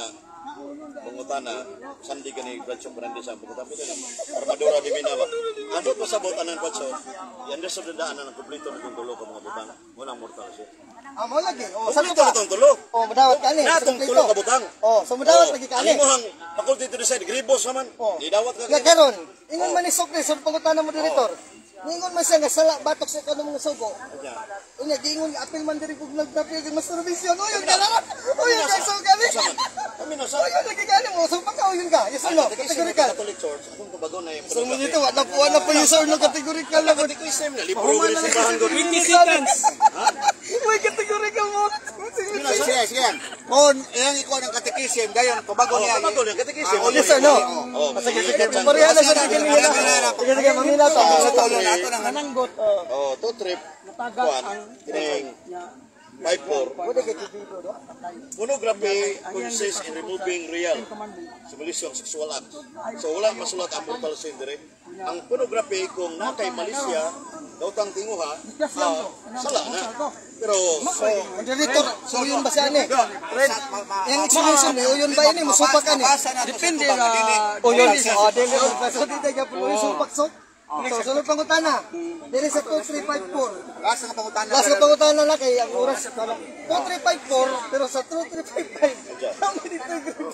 pangutana sandi kani Bradshaw Fernandez ang pangutana armadura di Minaba. Andot pasabot anan Bradshaw. Yan sa dadaan ang kumpleto ng tulo ka mga butang. Munang mortal siya. Ah, mo lagi. Oh, Sa tulo tong tulo. Oh, mudawat kani. Natong tulo ka butang. Oh, so mudawat lagi kani. Imo hang faculty to decide gribos naman. Didawat ka. Nga karon, ingon man ni Sokre sa pangutana mo direktor. Ningon man siya nga sala batok sa kanang mga sugo. Unya giingon apil man diri kog nagdapil kay Master Vision. Oy, yung kala. Oy, yung kay Sokre. Kami na sa Oy, lagi kani mo. So pakaw yun ka. Yes or no? Kategorikal. Catholic Church. Akong kabago na yung So mo dito wala po wala pa user no kategorikal na. Hindi ko isem na libro ko sa bahan ko. twenty seconds. Uy, kategorikal mo. Sige, sige. Kung iyang ikaw ng katikisim, dayon, pabago niya. Kabago niya katikisem. Yes or no? Sige, sige. Pareha na sa tingin nila. Sige, sige. Mamila to. Sa tolo na ito ng Mananggot. Oh, two trip. Kuan. Kining five four. Pwede kay video do. Pornography consists in removing real simulation sexual act. So wala masulat ang brutal sin dire. Ang pornography kung na kay Malaysia daw tang tinguha, uh, sala na. Pero So, director, so yun ba siya ni? Red, yung explanation ni, yun ba ini musupak ka ni? Depende na. O yun, o dili o so di tayo po supak sok. So sunod pangutana. Dili sa two three five four. Last na pangutana. Last na pangutana na kay ang oras two three five four pero sa two three five five. How many groups?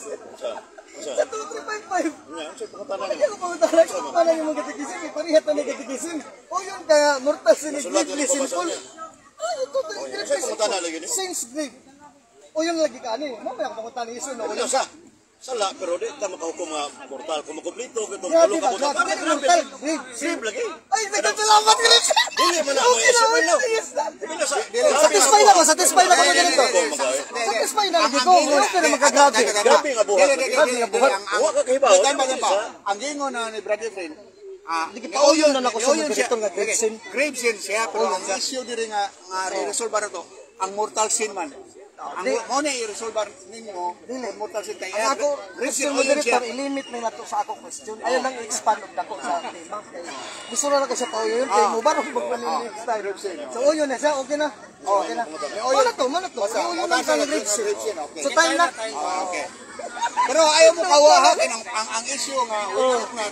Sa two three five five. nya sa pangutana Ano ko pangutana ko pala yung mga katikisin, parihat na ni katikisin. O yun kaya mortal sin deadly sinful. Ay, ito to pangutana lagi ni. Since grave. O yun lagi ka ani. Mamaya ko pangutana iso no. Ano sa? Sala pero di ta makahukom nga mortal kung makumpleto kitong Yeah, tulo diba? ka butang. Grabe ka mortal. Grave. Same lagi. Ay, nagkasalamat ka rin. Dili man ako Okay na, isip na. yes na. Dili na sa. Satisfy na ko, satisfy na ko na ganito. Satisfy na lagi ko. Wala ka na magkagrabe. Grabe nga buhat. Grabe nga buhat. Wa ka kahibaw. Ang gingon na ni Brother Friend, ah, Pauyon na nako sa Pauyon mga siya. ganito nga grave sin. Grave sin siya, pero ang issue diri nga nga re-resolve na to, ang mortal sin man. Ang mo na i-resolve ninyo, ang mortal sin kay Ang ako, grave sin question mo o yun dito, siya. i-limit na nato sa ako question. Ayaw lang i-expand og dako sa tema. Gusto na lang kasi pauyon kay mo baro magmalinis tayo. So uyon na siya, okay na. Okay na. Wala to, wala to. Uyon lang sa grave sin. So time na. Ah, okay. Pero ayaw mo kawahakin ang ang, ang issue nga wala na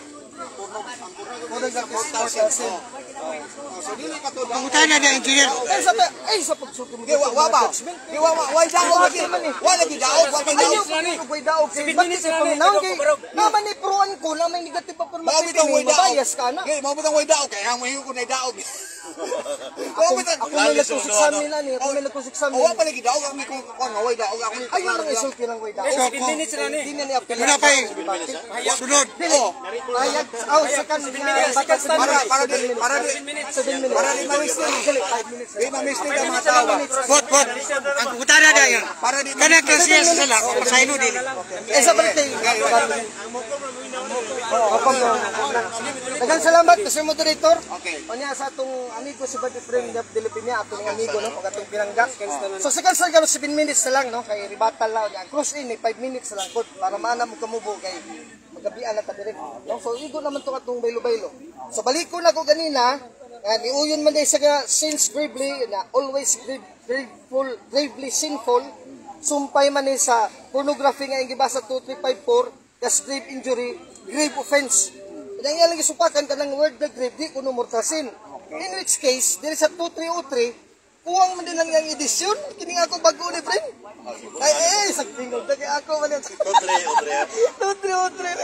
Muna sa mortal sin. Oh, so dili ka to. Pangutana na engineer. Ay sa ay sa pagsuko mo. Di wa wa ba? Di wa wa wa daog lagi. Wa lagi daog, wa kay Ayaw daog. ko koy daog kay bakit sa paminaw kay naman ni pruan ko na may negative pa Mao performance bitang way ni daog. bias ka na. Gay, mao bitang way daog kay ang mahiyo ko na daog. Ako ako may nagkusik sa amin ani, ako may nagkusik sa amin. Wa pa lagi daog ang ko ko nga way daog ako. Ayaw lang isulti lang way daog. seven minutes na ni. Hindi na ni apel. Wala pa eh. Sunod. Oh, Ayag aw second second stand. para para di para di seven minutes. para di ma-mistake. five minutes. Di ma-mistake ang mga tao. Bot, bot. Ang pagkutana na yan. Para di Kana kasi sa sala, pasayno din. Eh sa birthday. Oh, ako mo. Daghang salamat kasi moderator. Okay. Unya sa atong amigo si Buddy Friend of Dilipinia, atong amigo no, pag atong pinangga. So sa kansa gano seven minutes na lang no, kay ribatal lang unya. Close in ni five minutes na lang pod para maana mo kamubo kay magabian na ta dire. No, so igo naman to atong baylo-baylo. So balik ko na ko ganina, nga niuyon man day sa nga since gravely na always grave, graveful, gravely sinful. Sumpay man ni sa pornography nga gibasa two three five four, kas grave injury, grave offense. Ang ilang isupakan ka ng word na grave, di kuno mortal sin. In which case, dili sa two three oh three, kuwang man din lang yung edisyon. Kining ako bago ni friend. Ay, ay, sa tingog na kay ako man yung Otre, otre. two three oh three.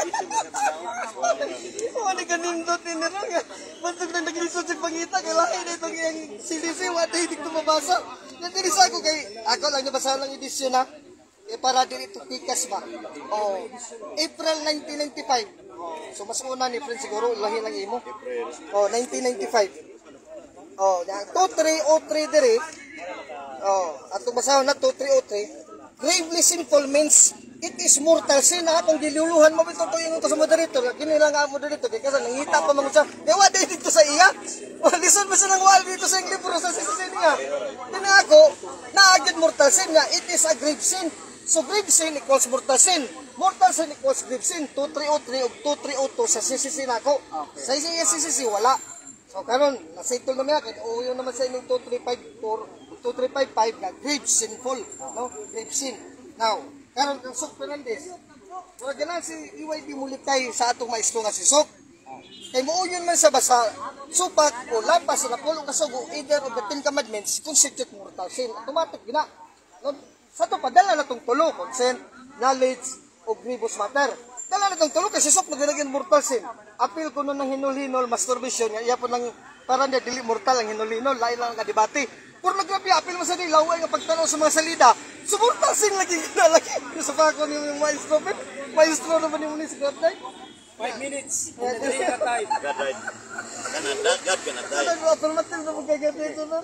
Wala ka nindot ni nero nga. Bantog na naglisod si Pangita, kay lahi na itong iyang C D C, wala hindi ko mabasa. Natiris ako kay, ako lang nabasa lang edisyon na. Eh, para din ito pikas ba? Oh, April nineteen ninety-five. So mas una ni friend siguro lahi lang imo. Oh, nineteen ninety-five. Oh, two three oh three dire. Oh, ato basahon na two three oh three. Gravely sinful means it is mortal sin. Atong diluluhan mo bitaw to yung to sa moderator. Kini lang ang moderator kay kasi nangita pa man siya. Dewa day dito sa iya. Oh, listen ba sa nang wal dito sa libro sa sisisin niya. Kini ako naagid mortal sin nga it is a grave sin. So grave sin equals mortal sin. Mortal sin equals grave sin. two three oh three ug two three oh two sa C C C nako. Sa C C C wala. So karon nasettle na niya kay uyo naman sa inyong two three five four, two three five five na grave sinful, no? Grave sin. Now, karon ang Sok Fernandez, Mura ganan si E Y D mulitay sa atong maestro nga si Sok. Kay muuyon man sa basa supak o lapas sa napulong kasugo either of the Ten Commandments constitute mortal sin. Automatic gina. No? Sa to padala na tong tulo, consent, knowledge o grievous matter. Dala na tong tulo kasi Sok nagalagyan mortal sin. Apil kuno ng hinul-hinol masturbation nga iya po nang para niya dili mortal ang hinul-hinol lain lang nga debate. Pornography apil mo sa ni laway nga pagtanaw sa mga salida. Sumurtal sin lagi gina lagi. Sa pa ko ni maestro pe. Maestro na ba ni mo ni sa day? five minutes. Madali ka tayo. God right. Kanada, God kanada. Ano ba permatil na magkagat dito na?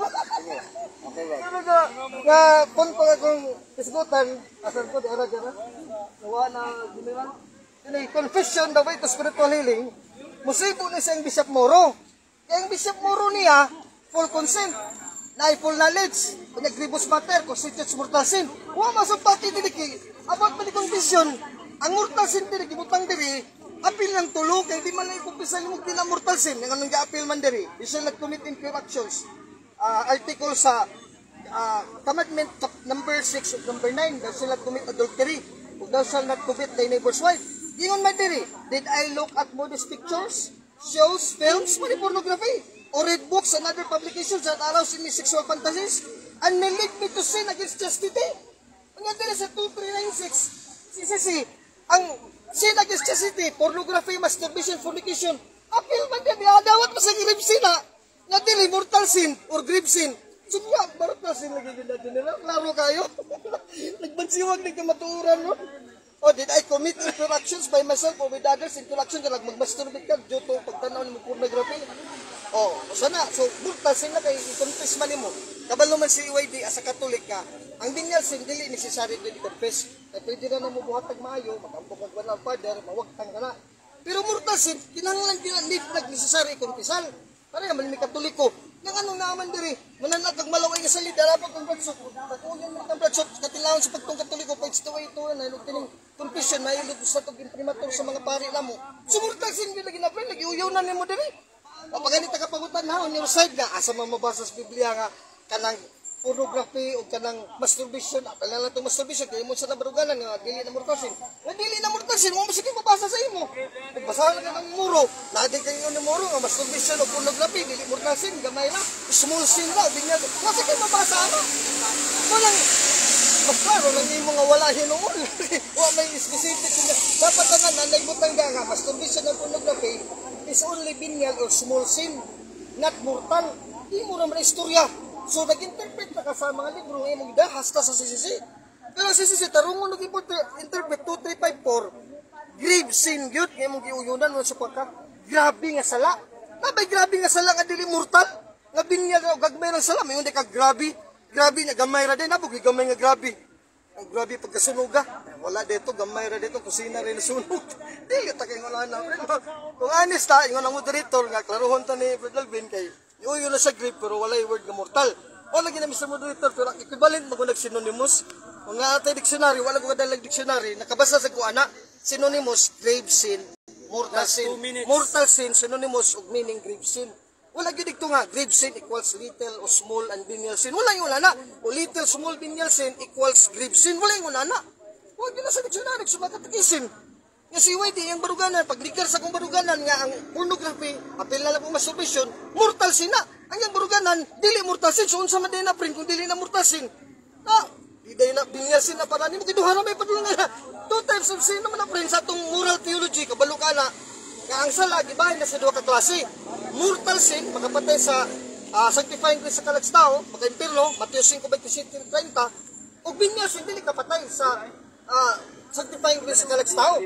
Okay ba? Ano ka nga punto akong isgutan asal ko di ara dira. Nawa na general. Ini confession the way to spiritual healing. Musibo na siyang Bishop Moro. Kaya ang Bishop Moro niya full consent. Na full knowledge. Kanya grievous matter constitutes mortal sin. Wa masupati dili ki about the confession. Ang mortal sin dili gibutang diri. Apil ng tulo kay di man na ikumpisa yung din ang mortal sin nga nang gi-appeal man diri. Di sila commit impure actions. Uh, article sa uh, commandment number six of number nine, thou shalt not commit adultery, ug thou shalt not covet thy neighbor's wife. Ingon man diri, did I look at modest pictures, shows, films, mani pornography, or read books and other publications that arouse in me sexual fantasies, and may lead me to sin against chastity? Nga diri sa two three nine six, si si si, ang sin against chastity, pornography, masturbation, fornication, apil man din, adawat mo sa grave sin ha, nga dili mortal sin or grave sin. So nga, mortal sin lagi din natin nila, klaro kayo. Nagbansiwag, nagkamatuuran no? O did I commit impure actions by myself or with others, impure action ka, nagmagmasturbate ka, due to pagtanaw ni mo pornography? O, sana, so mortal sin na kayo, i-confess man mo. Kabalo man si E Y D as a Catholic ka, ang binyal sin, dili necessary din i-confess. Kaya pwede na na mo buhatag maayo, mag-ambok ang banal father, mawagtang ka na. Pero mortal sin, kinahanglan din na necessary i-confessal. Para naman may Katoliko. Yang ano naman diri, mananag kag malaway nga salida, dapat kung bloodshot. Patuyan mo kang bloodshot, katilawon sa pagtong Katoliko, pwede ito ito, na ilutin confession, na ilutin sa itong imprimatur sa mga pari na mo. So mortal sin, lagi na friend, nag-iuyaw na mo diri. Kapag ganito ka pagutan ha, on your side nga, asa mamabasa sa Biblia nga, kanang pornography o kanang masturbation, apel na lang itong masturbation, kaya mo sa nabaruganan nga, dili na mortal sin. Nga dili na mortal sin, mo sige mabasa sa imo. Magbasahan ka ng muro, natin kayo ng muro, nga masturbation o pornography, dili mortal sin, gamay na, small sin na, binyag, nga sige mabasa na. Walang, mas klaro lang yung mga wala hinuon. Wa may specific, dapat na nga, nanaybutang ka nga, masturbation o pornography, is only binyag or small sin, not mortal. Di mo naman istorya. So, nag-interpret na ka sa mga libro ngayon mong idahas ta sa C C C. Pero C C C, tarungon nag-interpret two three five four, grave sin yun, ngayon mong giuyunan mo sa pagka, grabe nga sala. Nabay grabe nga sala nga dili mortal. Nga binyag o gagmay ng sala, may hindi ka grabe. Grabe nga, gamay ra din, nabog, gamay nga grabe. Ang grabe pagkasunuga. Wala dito, gamay ra dito, kusina rin nasunog. Dili, takay wala na. Kung honest ha, yung ang moderator nga, klaruhon ta ni Fred Alvin kay, yung yun na sa grave, pero wala yung word nga mortal. Wala ginamit sa moderator, pero ang equivalent magunag synonymous. Kung nga atay dictionary, wala ko kadalag dictionary, nakabasa sa kuana, synonymous, grave sin, mortal sin. Mortal sin, synonymous, og meaning grave sin. Wala yun dito nga, grave sin equals little o small and venial sin. Wala yung wala na. O little, small, venial sin equals grave sin. Wala yung wala na. Huwag yun na sa dictionary, sumakatikisin. Nga si Y D, yung baruganan, pag nikar sa kong baruganan nga ang pornography, apel na lang kong masturbation, mortal sin na. Ang yung baruganan, dili mortal sin. So, unsa man din na print kung dili na mortal sin. Ah, di na venial sin na para. Hindi mo kinuha na may padulungan na. Two types of sin naman na print sa itong moral theology, kabalo ka na. Nga ang sala, gibahin na sa dua ka klase. Mortal sin, makapatay sa uh, sanctifying grace sa kalagstao, maka-impirno, Mateo five twenty-seven thirty, o venial sin, dili kapatay sa uh, sanctifying grace sa kalagstao.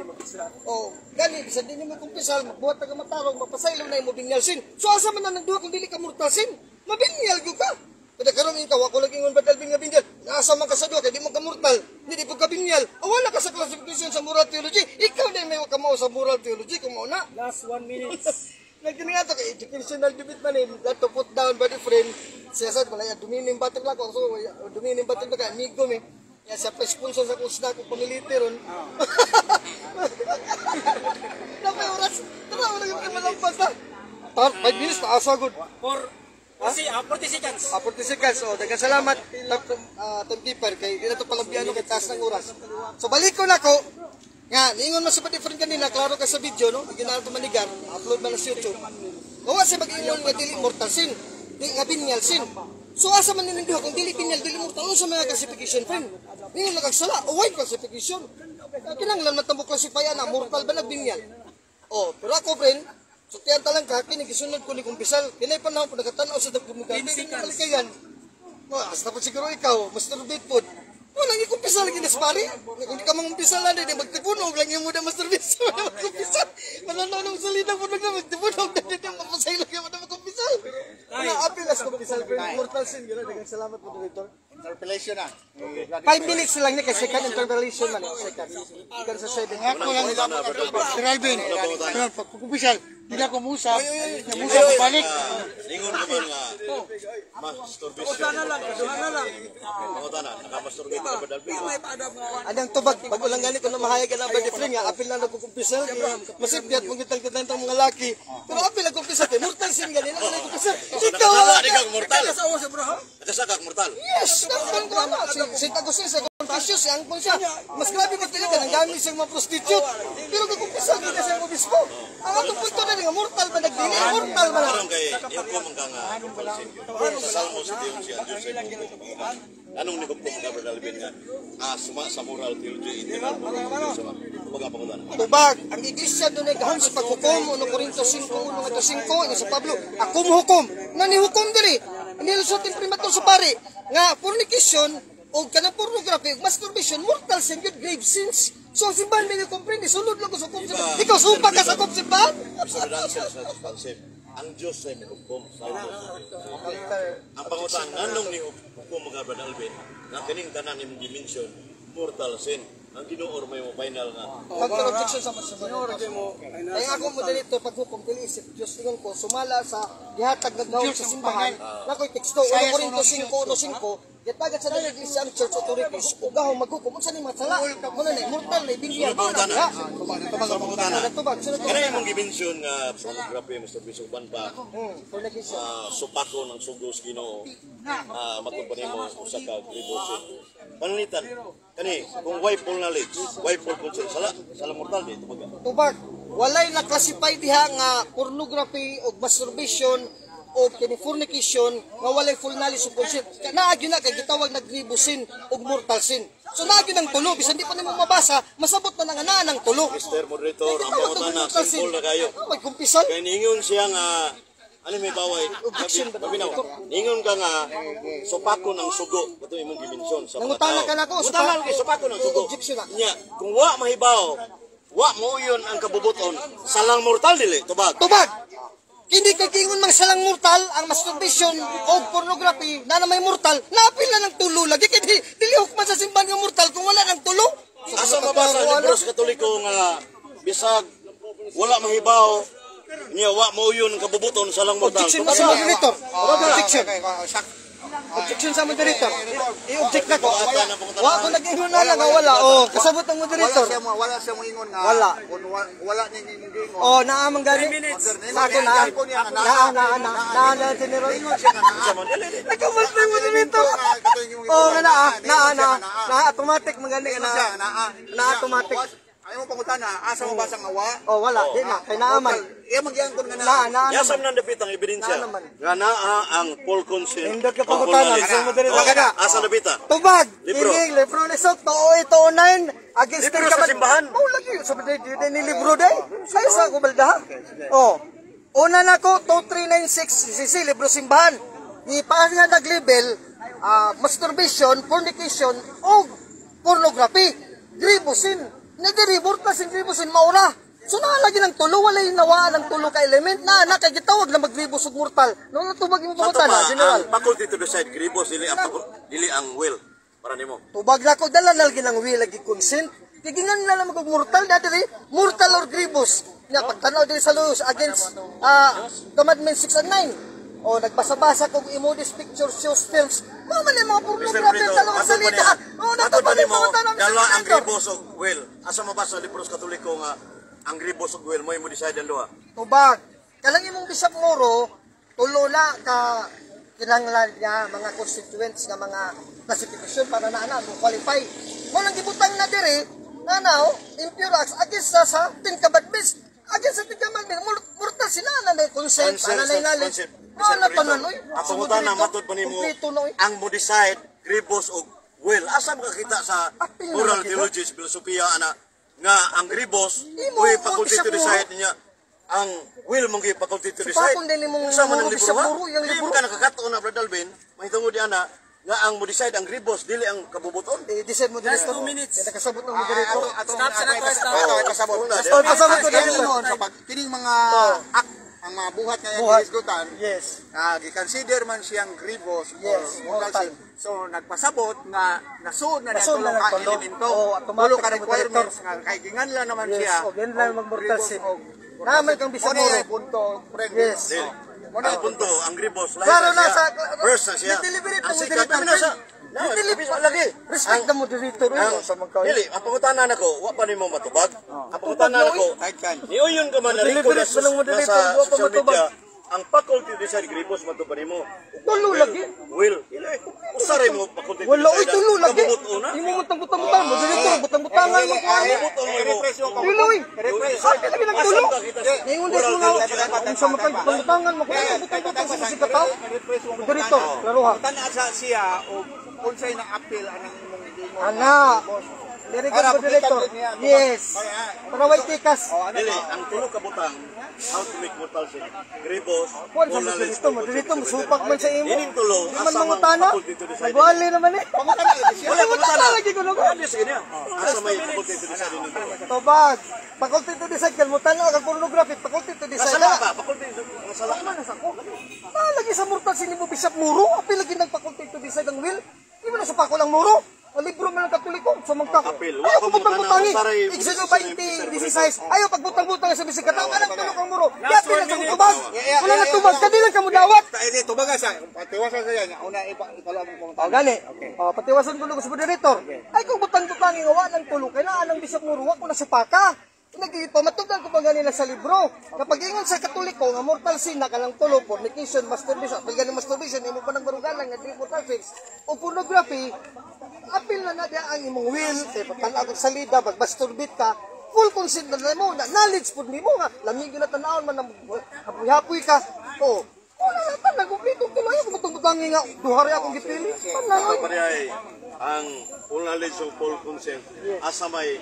O, gani, bisa din mo kumpisal, magbuhat na matarong, mapasaylo na yung venial sin. So, asa man na nagduha kung dili ka mortal sin, mabinial ko ka. Kada karon ikaw, ako lagi ngon badal binga binyal. Nasa man ka sa duha, kaya di mo ka mortal, hindi po ka binyal. O, wala ka sa classification sa moral theology. Ikaw din may kamao sa moral theology, kung mo na. Last one minute. Nagkini nga ito kay educational debate man eh, that to put down by the friend. Siya sa wala duminim batog lang ko, so duminim batog na ka, amigo me. Kaya siya pa sponsor sa kusna ko pamilite ron. Napay oras, tara wala yung malampas na. five minutes, taasa good. For Kasi, ah, forty seconds. Ah, forty seconds. O, dagang salamat, uh, timekeeper, kay di na ito palambiano kay taas ng oras. So, balik ko na ko, Nga, niingon man sa different kanina, klaro ka sa video, no? Ginala ito manigan, upload man sa YouTube. Kawa siya mag-ingon nga dili mortal sin, di nga binyal sin. So asa man nininduha kung dili binyal, dili mortal, ano sa mga classification, friend? Ningon na kagsala, o white classification. Kinanglan matamo classify na, mortal ba nagbinyal? Oh, pero ako, friend, so tiyan talang ka, kinigisunod ko ni kumpisal, kinay panahon po nagkatanaw sa dagpunugan, hindi nga kalikayan. Basta po siguro ikaw, masturbate po. Wala nang ikumpisal lagi naspari. Kung di ka mangumpisal na din, magtipunog lang yung muda masturbate. Wala magkumpisal. Wala na nang salita po na magtipunog na din, mapasay lang yung muda magkumpisal. Wala, apilas kumpisal. Mortal sin, gano'n. Dagang salamat po, Director. Interpellation na. Five minutes lang niya kasi second interpellation man. Second. Ikan sa seven. Ako lang Sir Alvin. Pero pagkupisal, hindi ako musap. Musap ko balik. Lingon ko man nga, masturbation. na lang, kaduha na lang. Pangutan na, nakamasturbate ka ba dalpin? Adang tubag, pag ulang ganit ko na mahayag na ba different nga, apil na nagkukumpisal. Masipyat mong kitang-kitang ng mga laki. Pero apil nagkumpisal kay mortal sin ganin ako nagkumpisal. Ikaw, Nakasala, di ka mortal. Kasawa sa bro. Nakasaka ka mortal. yes, nakapang ko na. Si Saint Agustin sa confessions, ang pun siya. Mas grabe ko talaga, nang gamit siyang mga prostitute. Pero nagkumpisal ko na siyang obispo. Ang atong punto na rin, mortal ba nagdili? Mortal ba na? Parang kay, yung ko man ka nga, sa Salmo sa Theology, ang Diyos ay kung anong nikumpong ka ba dalpin nga, ah, suma sa moral theology, integral moral theology, kumbaga pangutan. Tubag, ang iglesia doon ay gahon sa paghukom, uno Korinto five, uno ito five, ino sa Pablo, akum hukom, nanihukom diri, nilusot yung primator sa pari, nga fornication, o kanang pornography, masturbation, mortal sin, good grave sins. So ang simbahan may comprende, sunod lang ko sa hukom simbahan. Ikaw, supa ka sa hukom simbahan? Sa Ransel sa concept, ang Diyos ay maghukom sa ang pangutan, anong ni hukom mga Brad Alvin, na kaning tanan ni mong dimension, mortal sin. Ang ginuor may mo final nga. Counter objection sa masasabi. Ay ako mo dito paghukom dili isip Dios tingon ko sumala sa gihatag nga gawon sa simbahan. Nakoy teksto uno Korinto five, uno five. Gitagat sa dili iglesia ang church authorities ugaw maghukom unsa ni masala. Kuno ni mortal ni binyag. Sa pangutan na. Tubag sunod ko. Kaya mong gimension nga pornography, masturbation, banba, Hmm, fornication. uh, supako ng sugos Ginoo, uh, magkumpani mo usa ka gribosin. Panalitan, kani, kung why full knowledge, why full consent, sala, sala mortal di, tumaga. Tubag walay na classify diha nga pornography o masturbation o kini fornication nga walay full knowledge of consent. Naagyo na kay gitawag na grievous sin ug mortal sin. So naagyo ng tulo bisan di pa nimo mabasa, masabot na nga naa ng tulo. Mister Moderator, ang pangutan na, simple na kayo. May kumpisal. Kaya ningon siya nga, ano may baway, Objection ba? mabinaw, ningon ka nga, supako ng sugo, ito imong dimension sa mga Nangutana tao. ka na ko, Nangutana supa- ka, supako ng sugo. Objection na. Nya, kung wa mahibaw, wa mo yun ang kabubuton, salang mortal dili, tubag. Tubag. Hindi kay kingon mang salang mortal ang masturbation o pornography na na may mortal, napil na ng tulo lagi kay di dilihok man sa simbahan nga mortal kung wala ng tulo. Asa mabasa sa libros katoliko nga bisag wala mahibaw niya wa mo yun ang kabubuton salang mortal. Objection na sa moderator. Objection. Objection sa moderator. I-object na ko. Wa ko nag-ingon na lang nga wala. Oh, kasabot ng Wala moderator. siya mo, wala siya mo ingon nga. Wala. Kung wa- wala niya ingon. Oh, naamang gani. Sa ako na. Na na na na na tiniro. Ingon siya nga naa. Nagkamas na yung moderator. Katuloy yung Oh, nga na na na na naa. na automatic magani Ingon siya, na. naa. Na automatic. Ayaw mo pangutan na, asa mo basang awa? Oh, wala. Di na kay naaman. Iya magyang kun nga Na naa. na. Yasam nang dapit ang ebidensya. Na naman. Nga naa ang full consent. Indot ka o full pangutanan, knowledge. sa moderator. Oh, Kada. Asa dapita? Tubag. Libro. Ining libro ni Sok to ito nine against Libro sa simbahan. Oh, lagi sa moderator ni libro day. Ay sa ko balda. Oh. Una na ko two three nine six C C libro simbahan. Ni paas nga nag-label ah, masturbation, fornication o pornography. Gribusin. Nagiribort na sin gribusin mauna. So nalagi ng tulo, walay nawaan ng tulo ka element na nakagitawag na magribos ug mortal. Nung natubag mo Sa pa na, tama, general. ang faculty to decide, gribos, dili ang, facu- dili ang will. Para nimo. Tubag na ko dala nalgi ng will lagi consent. Tigingan na lang mag mortal dati ri, mortal or grievous. Nya pagtanaw diri sa laws against ah commandment six and nine. O nagbasa-basa kog images, pictures, shows, films. Mama ni mga pornography sa mga salita. O Ato natubag pa ni nimo, mga tanong sa dala ang moderator. gribos o will. Asa mabasa sa libros katoliko nga ang gribos o will mo imo decide ang duha. Tubag. Kalang imong Bishop Moro, tulo na ka kinanglan niya mga constituents nga mga classification para na ana mo qualify. Mo nang gibutang na diri nga now, impure acts against sa sa tinkabadmis. Against sa tinkabadmis, murta sila na na consent, ana na knowledge. Ano tanan oy? Ang pangutan na matod pa nimo ang mo decide gribos o will. Asa makakita sa moral theology, filosofiya ana nga ang gribos mo'y faculty to decide niya. Ang will mong faculty to decide. Sa man ang libro ha? Hindi mo ka nakakataon na Brad Alvin, mahitungod di ana nga ang mo decide ang gribos dili ang kabubuton. I-decide mo Just dito. two minutes. Kaya nakasabot ng moderator. Stop sa nato, stop. Oo, kasabot. Oh, kasabot ko Kaya dito. mo, sa pag kining mga act, ang mga buhat nga yung Buhat. hisgutan, Yes. ah, gi-consider man siyang grievous Yes, or mortal mortal. sin. So nagpasabot nga nasuod na Nasuod natulong na ka nagtulo. elemento. Oo, automatic Tulo ka na requirements nga kay ginganlan naman Yes, siya. o ganun lang mag-mortal grievous sin. o- Naman kang bisag Muna muro. yung punto, friend. Yes. Dili. Ang punto, ang gribos lahi Klaro na na siya. sa First na siya. deliberate Ang mo sikat deliberate na siya. mo deliberate lagi. Respect the moderator Ang, sa mga dili, ang pangutanan ako, wa pa nimo matubag. Ang pangutanan ako, Kahit kan. niuyon ka man na record Deliberate na pa lang mo sa deliberate, sa wa pa social matubag. media, ang faculty to decide gribos matubag nimo. Tulo lagi. Will, dili. Usaray mo faculty to Wala oy decide. tulo lagi. Kabubuto na. Imo mo tang butang-butang moderator, butang-butangan mo ko. Kabubuto mo mo. Tulo oy. Sabi lagi ng tulo. Ngayon din ko nga kung sa mga butang-butangan mo ko butang-butang sa sikataw. Moderator, klaro ha. Tana sa siya o unsay nang appeal anang imong imong Ana. Very good moderator. Yes. Para way tikas. Dili, ang tulo ka butang, how to make mortal sin. Gribos, Kuan sa moral moderator, moderator supak man sa imo. Ining tulo, Di man asa mang mangutana. faculty to decide. Nagwali naman eh. Wala Wala pangutana. lagi ko no. Ano sige niya? Asa may faculty to decide ining tulo. Tobag. Faculty to decide kalmutan lang kag pornography. Faculty to decide. Nasala ka, faculty to nasala ka. Manas ako. Ah, lagi sa murtal sini mo bisap muro. Api lagi nag-faculty to decide ang will. Di mo na sa pako lang muro. Ang libro man ng Katoliko. So magka. Kapil. Ayaw pagbutang-butangi. Usaray- Exodo twenty dieciséis. Ayaw pagbutang-butang sa bisikata. Anong tulok ang muro? Kaya pinagtubag. Wala na tubag. Kadilang ka mo dawat. Ini tubaga sa patiwasan sa yan. Una iba ikala mo O gani. O patiwasan ko lang sa moderator. Ay kung butang-butangi nga wa nang tulok kay naa nang bisap muro wa ko na sa paka. Nagipamatugan ko pa ganina sa libro. Kapag ingon sa Katoliko nga mortal sin na kanang tulo, fornication, masturbation, apil ganing masturbation, imo pa nang barugalan nga di mortal sins. O pornography, apil na na dia ang imong will, kay patanaw ko sa lida, magmasturbate ka, full consent na na mo, na knowledge pud nimo nga, lamig na tanawon man na hapoy-hapoy ka. O, wala na tan nagupito tuloy ko butang-butangi nga duhari akong gipili. Tanan oy. Pariyay, ang full knowledge of full consent, asa may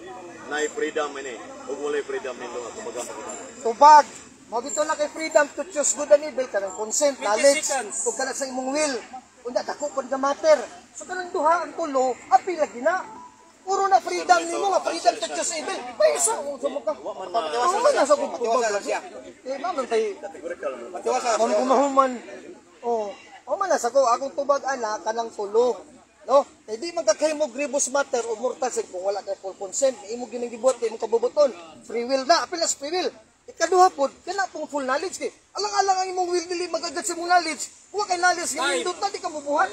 na freedom ini, ug walay freedom nito nga tumagang pangutana. Tubag. Mo bito na kay freedom to choose good and evil kanang consent, knowledge, ug kana sa imong will. Unda dako pud nga matter. So kanang duha ang tulo, apil lagi na. Puro na freedom nimo nga freedom to choose evil. May isa mo sa muka. Wa man na sa tubag siya. Eh mamang tay Categorical mo. Ma'am kumahuman. Oh, o man na sa ko akong tubag ana kanang tulo. No? Eh di magkakahimo grievous matter o mortal sin kung wala kay full consent, imo gining gibot kay imo kabubuton. Free will na, apilas free will. Ikaduha pod, kana tong full knowledge kay. Alang-alang ang imong will dili magagad sa imong knowledge. Wa kay knowledge nga indot na di ka mabuhat.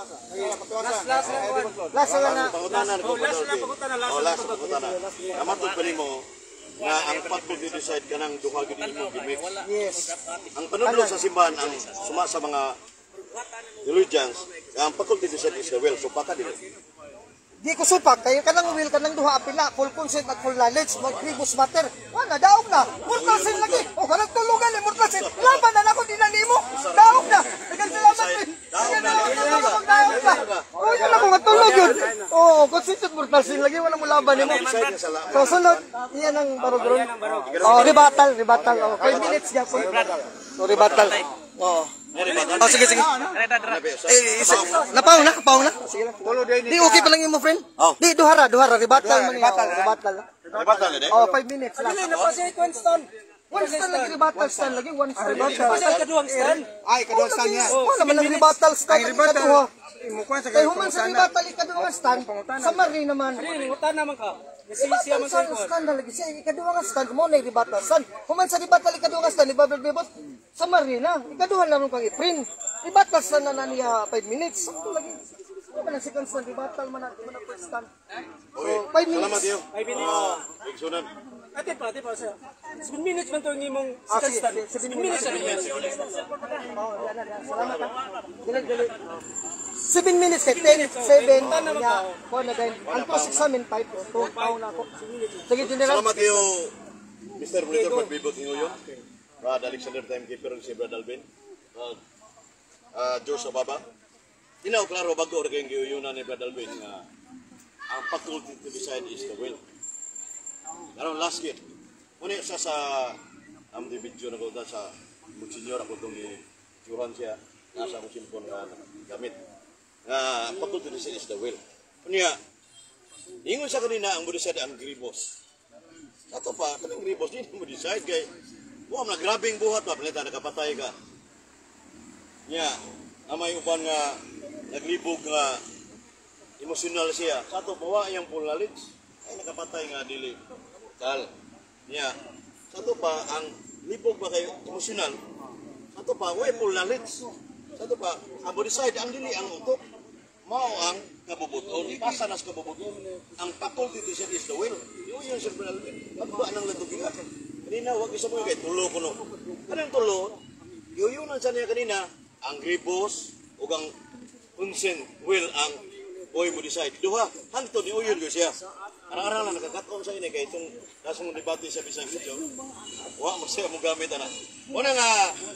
Last na na. Pangutanan ko pa daw. Oh, last na pangutanan. Namatod pa nimo nga ang faculty to decide kanang duha gid nimo gimix. Yes. Ang panudlo sa simbahan ang suma sa mga religions, ang faculty to decide is the will. So paka dili. Di ko supak kayo kanang will kanang duha apila full consent at full knowledge mag grievous matter. Wa na daog na. Mortal sin lagi. O kanang tulugan ni mortal sin. Laban na nako din nimo. Daog na. Dagan salamat din. Daog na. Daog na. O yun ako nga tulog yun. Oh, consent mortal sin lagi wala mo laban nimo. So sunod, iyan ang barogron. Oh, rebuttal, rebuttal. Oh, five minutes ya po. So rebuttal. Oh. Oh, sige, sige. Eh, isa. Napaw na, napaw na. Sige lang. Di, okay pa lang yung mo, friend. Di, duhara, duhara. Rebuttal man yun. Rebuttal. Rebuttal na Oh, five minutes lang. Dili, napasya ito, one stand. One stand lagi, rebuttal stand lagi. One stand. Napasya kaduhang stand. Ay, kaduhang stand niya. Wala man ang rebuttal stand. Ay, rebuttal. Imukuan sa Kaya human sa rebuttal, ikaduhang stand. Sa mari naman. Utan naman ka. Rebuttal stand, stand na lagi. Siya, ikaduhang stand mo na yung rebuttal stand. Human sa rebuttal, ikaduhang stand. Ibabel-bebot. Sa Marina, ikaduhan naman kang i-print. Ibatal sa na niya five minutes. Ito lagi. Ito man ang second stand. Ibatal man natin. Ito man ang first stand. So, five minutes. Salamat iyo. five minutes. Sunod. Ate pa, ate pa siya. seven minutes man to yung imong Ah, second sige, study. sige, seven minutes na rin. Oh, yan na, yan. Salamat ha. Dili, dili. Seven minutes kay ten, seven, niya, ko na din. Ang cross examine five, two, tao na ako. Sige, General. Salamat kayo, Mister Monitor, pagbibot ninyo yun. Brad Alexander, timekeeper, si Brad Alvin. Uh, uh, Joe Sababa. Tinaw, klaro, bago rin kayong giyuyunan ni Brad Alvin nga ang faculty to decide is the will. Karon last year, muna sa sa ang um, video na ko sa Monsignor ako itong i-turan siya, nasa akong cellphone na gamit. Nga, ang faculty to decide is the will. Kunya, ingon sa kanina ang mo decide ang gribos. Ato pa, kanang gribos, hindi mo decide kay huwag na grabing buhat pa, palita nakapatay ka. Nya, amay upan nga naglibog nga emosyonal siya. Sa ato, bawa iyang full knowledge, ay nakapatay nga dili. Tal. Nya, sa ato pa, ang libog ba kayo emosyonal, sa ato pa, way full knowledge. Sa ato pa, ang decide, ang dili ang utok, mao ang kabubuton, ipasa nas kabubuton. Ang faculty to decide is the will. Yung yung cerebral, magba ng latugilan. Kanina, huwag isa mo yung kay tulo ko no. Anong tulo? Yuyunan sa niya kanina, ang gribos o ang consent will ang boy mo decide. Duha, hangtod ni uyun ko siya. Arang-arang na nakakataon sa ini kay itong nasa mong debate sa bisang video. Huwag mo siya mong gamit anak. Una nga,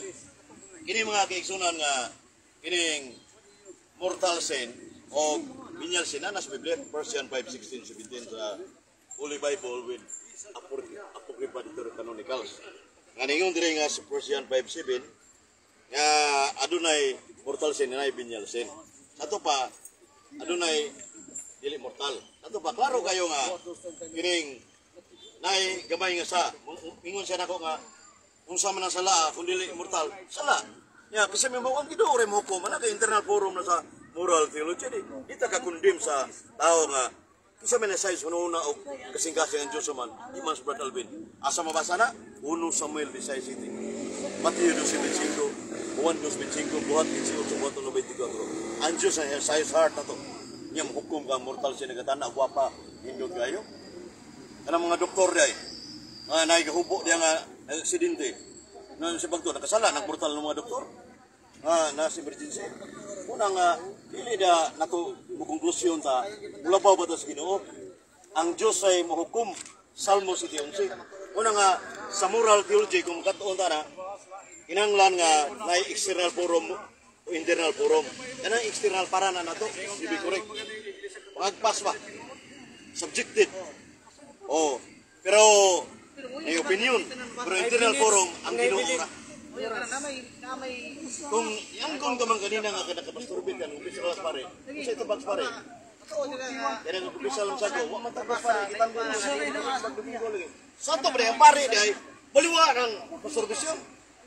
kini mga kaigsunan nga, kining mortal sin o binyal sin, nas Biblia, First John five sixteen seventeen sa Holy Bible with Apocrypha Deuterocanonicals. Nga ningon dire nga sa First John five seven nga adunay mortal sin na binyal sin. Ato pa adunay dili mortal. Ato pa klaro kayo nga kining nay gamay nga sa ingon siya nako nga unsa man ang sala kun dili mortal sala. Ya kasi may mawang gidore mo ko man ka internal forum na sa moral theology di. Kita ka condemn sa tao nga isa man size una og kasing-kasing ang Diyos man, Iman Brad Alvin. Asa mabasa na? First Samuel five sixteen. Mateo two twenty-five, Juan two twenty-five, buhat eighteen, buhat twenty-four. Ang Diyos ay size heart na to. Niya hukum ka mortal siya nagatana, guwapa, hindog kayo. Kanang mga doktor day, nga naigahubo diya nga aksidente. Nang si Bagto, nakasala, nagportal ng mga doktor. Nga, nasa emergency. Una nga, dili na nato konklusyon ta mulabaw ba ta sa Ginoo ang Dios ay mohukom Salmo city eleven. Una nga sa moral theology kung katuon ta na kinahanglan nga nay external forum o internal forum. Kanang external para na nato be correct. Magpas ba subjective. Oh, pero may opinion pero internal forum ang Ginoo. Kung yang kung kamang kanina nga kada kapasturbit kan umpisa las pare. Sa ito bags pare. Kaya nang umpisa lang sa go, wa man tapos pare kita mo magdumingo lagi. Santo pre ang pare dai baliwa nang pasturbisyon.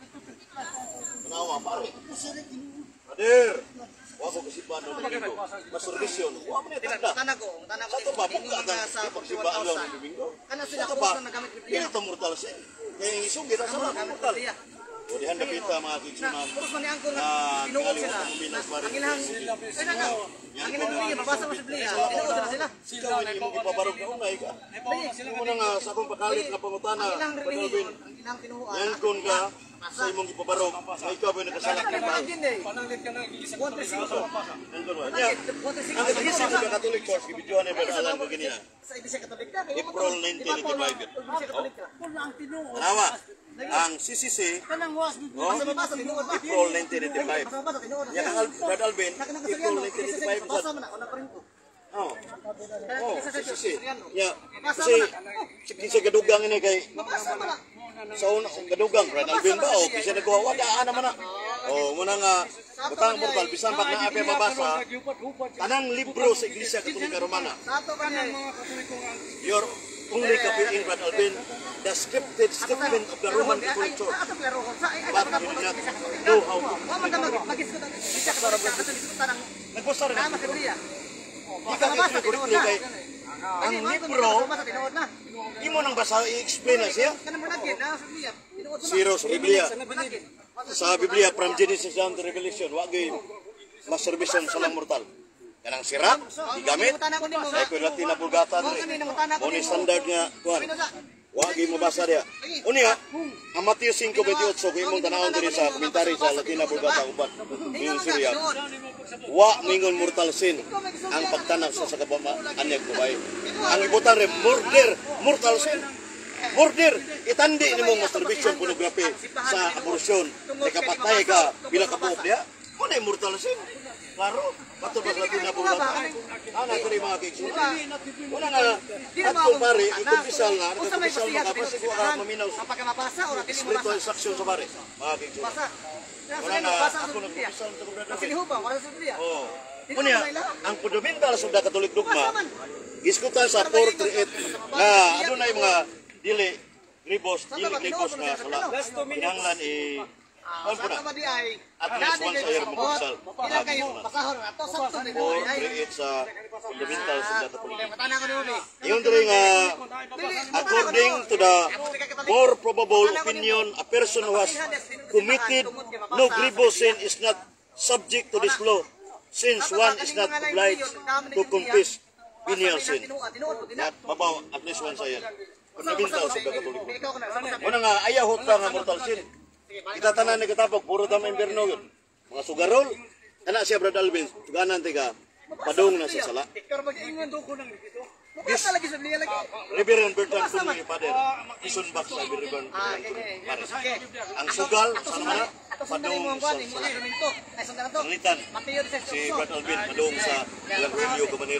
Nawa pare. Ader. Wa ko kasiban no domingo. Pasturbisyon. Wa man tanda. Tanag ko, tanag ko. Santo ba buka ka sa pagsibaan lang domingo. Kana sila ko na gamit Dili to mortal sin. Kaya isugid sa mga mortal. O dihan dapita mga kigsunan. Puros man ni angkol na tinuod sila. Ang ilang ay na nga. Ang ilang Biblia mabasa mo sa Biblia. Tinuod na sila. Ikaw hindi mo ipabarog na unay ka. Mo na nga sa akong pakalit nga pangutana. Ang ilang religion, ang ilang tinuod. Yan kun ka sa imong ipabarog. Nga ikaw ba nakasalak ng bahal. Pananglit ka na gigisip. one thirty-six. Yan kun ba? Yan. Ang kagisip sa Catholic Church, ibidyohan na yung alam ko ganina. Sa Iglesia Katolik ka. April nineteen eighty-five. Iglesia Katolik ka. Tanawa, ang C C C, oh, Basa tinuod na. April nineteen eighty-five. Basa tinuod na. Yan ang Brad Alvin, April nineteen eighty-five. Basa man ako na pa rin ko. Oh. Oh, C C C. Ya, kasi sa gadugang ini kay sa una gadugang Brad Alvin ba o kasi nagkuha wala naman na. Oh, muna nga butang portal bisan pag na ape mabasa tanang libro sa Iglesia Katolika Romana. Sato ka na. Your only copy in Brad Alvin, the scripted statement of the Roman Catholic Church. Ato klaro ko sa ay But we do not know how to. wa man ta mag-isgot ang Iglesia Katolik ka. Ato diskutan ang Nagposta rin nama ang sa Biblia. Ika kay tinuod na kay ang libro Basa tinuod na. imo nang basa i-explain na siya. Kanang managin na sa Biblia. Tinuod na. Zero sa Biblia. Managin. Sa Biblia from Genesis down to Revelation, wa gyud masturbation sa lang mortal. Kanang sira, digamit, Tanang ko nimo. sa equivalent na bulgatan ni. Mo ni standard nga kuan. Wa gi mabasa dia. Unya, ang Mateo five twenty-eight kung imong tanawon diri sa komentary sa Latina Vulgata uban. Yung Surya. Wa mingon mortal sin ang pagtanak sa sakabama anyag babae. Ang ibutan re murder, mortal sin. Murder, itandi nimo masturbation, pornography sa abortion. Nakapatay ka bila ka buok dia. Ano yung mortal sin? Klaro, patol ba Latina Vulgata? Ana ko ni mga kikso. Una nga, atol pare, ikupisal nga, nagkupisal nga, kasi ko ka maminaw sa spiritual instruction sa pare, mga kikso. Una nga, ako nagkupisal sa kubrada. Oo. Kunya, ang fundamental sa mga Katolik dogma, iskutan sa four thirty-eight na ano na yung mga dili, ribos, dili ribos na sala. Pinanglan eh, ano po na? At least once a year magbusal. four thirty-eight sa fundamental sa mga Katolik. Yung dili nga, according to the more probable opinion, a person who has committed no grievous sin is not subject to this law, since one is not obliged to confess venial sin. Not mabaw, at least once a year. Fundamental sa mga Katolik. Una nga, ayahot pa nga mortal sin. Kita tanan ni katapok, puro dama inverno yun. Mga sugarol, anak siya Brad Alvin, tuganan tiga, padong na sa sala. This Reverend Bertrand Tumi, Father, Ison Bak sa Reverend Bertrand Tumi. Ang sugal, sa naman na, padong sa Pangalitan. Si Brad Alvin, padong sa Langrilyo, Cabanero.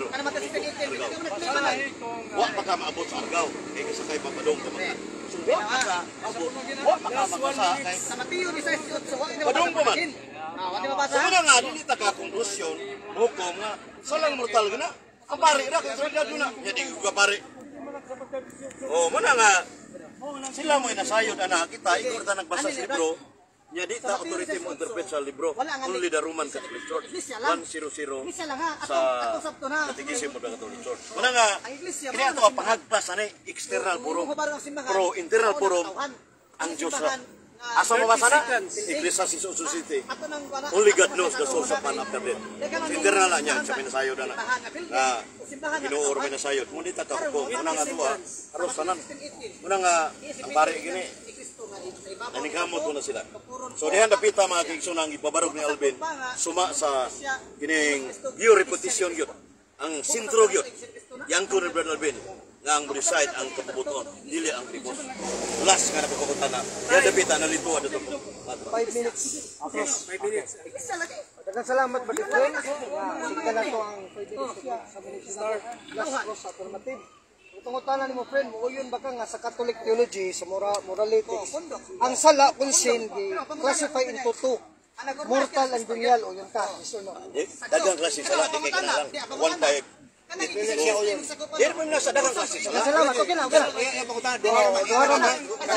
Wa pa ka maabot sa Argao, kaya kasakay pa padong ka mga. So, wa pa ka abot, wa pa ka magpasa kay padong pa man. So, muna nga, dinita ka konklusyon, hukom nga, salang mortal ka na. Ang pare na, kung sila doon na, hindi ko pare. O, muna nga, sila mo'y nasayod, anak, kita, ikaw na nagbasa sa libro, niya di ta authority mo interpret sa libro, only the Roman Catholic Church, one hundred sa Katekismo ng Catholic Church. Muna nga, kaya ito ang pangagpas, ano, external forum, pro internal forum, ang Diyos na. Asa mabasa na? Ecclesiastes Society. Only God knows the source of man after death. Internal na niya, sa pinasayod na na. Na, ginuor pinasayod. Ngunit ito, kung unang nga ito, haros sanan. Unang nga, ang pare gini, nanikamot mo na sila. So, diyan napita mga kikso na ang ipabarog ni Alvin, suma sa gining view repetition yun. Ang sintro yun. Yang ko ni Brother Alvin. Nga ang reside ang kapubuton, dili ang ribos. Last nga napakukutan na. Yan napita na lito ada to. five minutes. Okay. five minutes. Daghang salamat ba dito? Sige na to ang five minutes sa minister. Last cross affirmative. Tungutan mo friend, mo yun baka nga sa Catholic theology, sa moral morality. Ang sala kun sin gi classify into two. Mortal and venial o yun ka. So no. Daghang klase sala di kay kanalang. One type. Yan mo na sa dagang klase. Salamat, okay na, okay na. Doha na.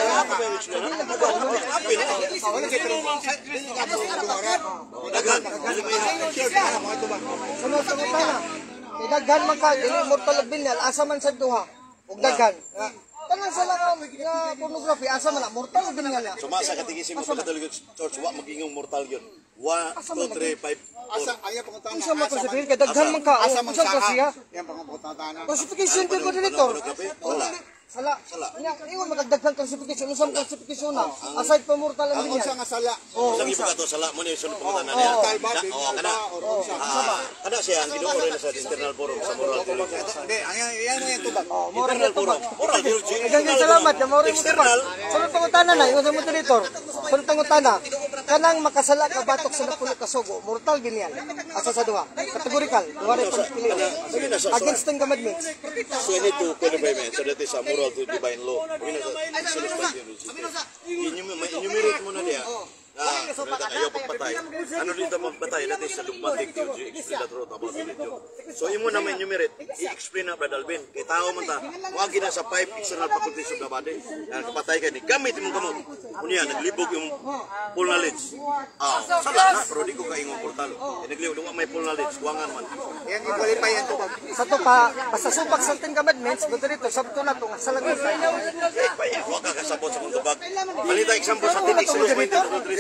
Sunod sa mga na. Daghan man ka, dili mortal and venial, asa man sa duha. Ug daghan. Tanang sa lang nga pornography, asa man na, mortal and venial na. Suma sa Katekismo sa Catholic Church, wa magingong mortal yun. one, two, three, five, Asa ayaw pangutana. Unsa man sabihin kay daghan man ka, Asa unsa ka siya? Yan pangutana. Classification din ko dito. wala. Sala. Nya ingon magdaghan classification, unsa man classification na? Aside pa mortal and Ang unsa venial. nga sala? Sa iba ka to sala mo ni sunod pangutana niya. Talba, Da- Oo, kana. or unsa? Ah, Kana siya ang ginuo rin sa internal forum sa moral theology. Hindi, ayan yan mo yung tubag. Internal forum, moral theology. Daghang salamat ya mao rin mo External. Sunod pangutana na, ingon sa moderator. Sunod pangutana. Kanang makasala ka batok sa napulo ka sugo, mortal venial. Asa sa duha? Categorical, duha rin pagpili. Sige na sa Against the commandments. So I need to qualify me. So that is a moral to divine law. Sige na sa self enumerate mo na niya. Ah, ayaw pagpatay. Ano dito magpatay? That is a dogmatic theology. Explain the truth about religion. So imo na may enumerate. I-explain na Brad Alvin. Kay tao man ta. Wag na sa five external faculties of the body. Ang kapatay ka ni gamit imong kamot. Unya naglibog yung full knowledge. Ah, sala na pero di ko kaingon portal. Naglibog wa may full knowledge. Wangan man. Yan i-qualify yan tubag. Sa to pa, basta supak sa ten commandments, moderator, sabto na to, sa lagi. Wag ka kasabot sa kung tubag. Palita example sa tinik sa Luis twenty-three.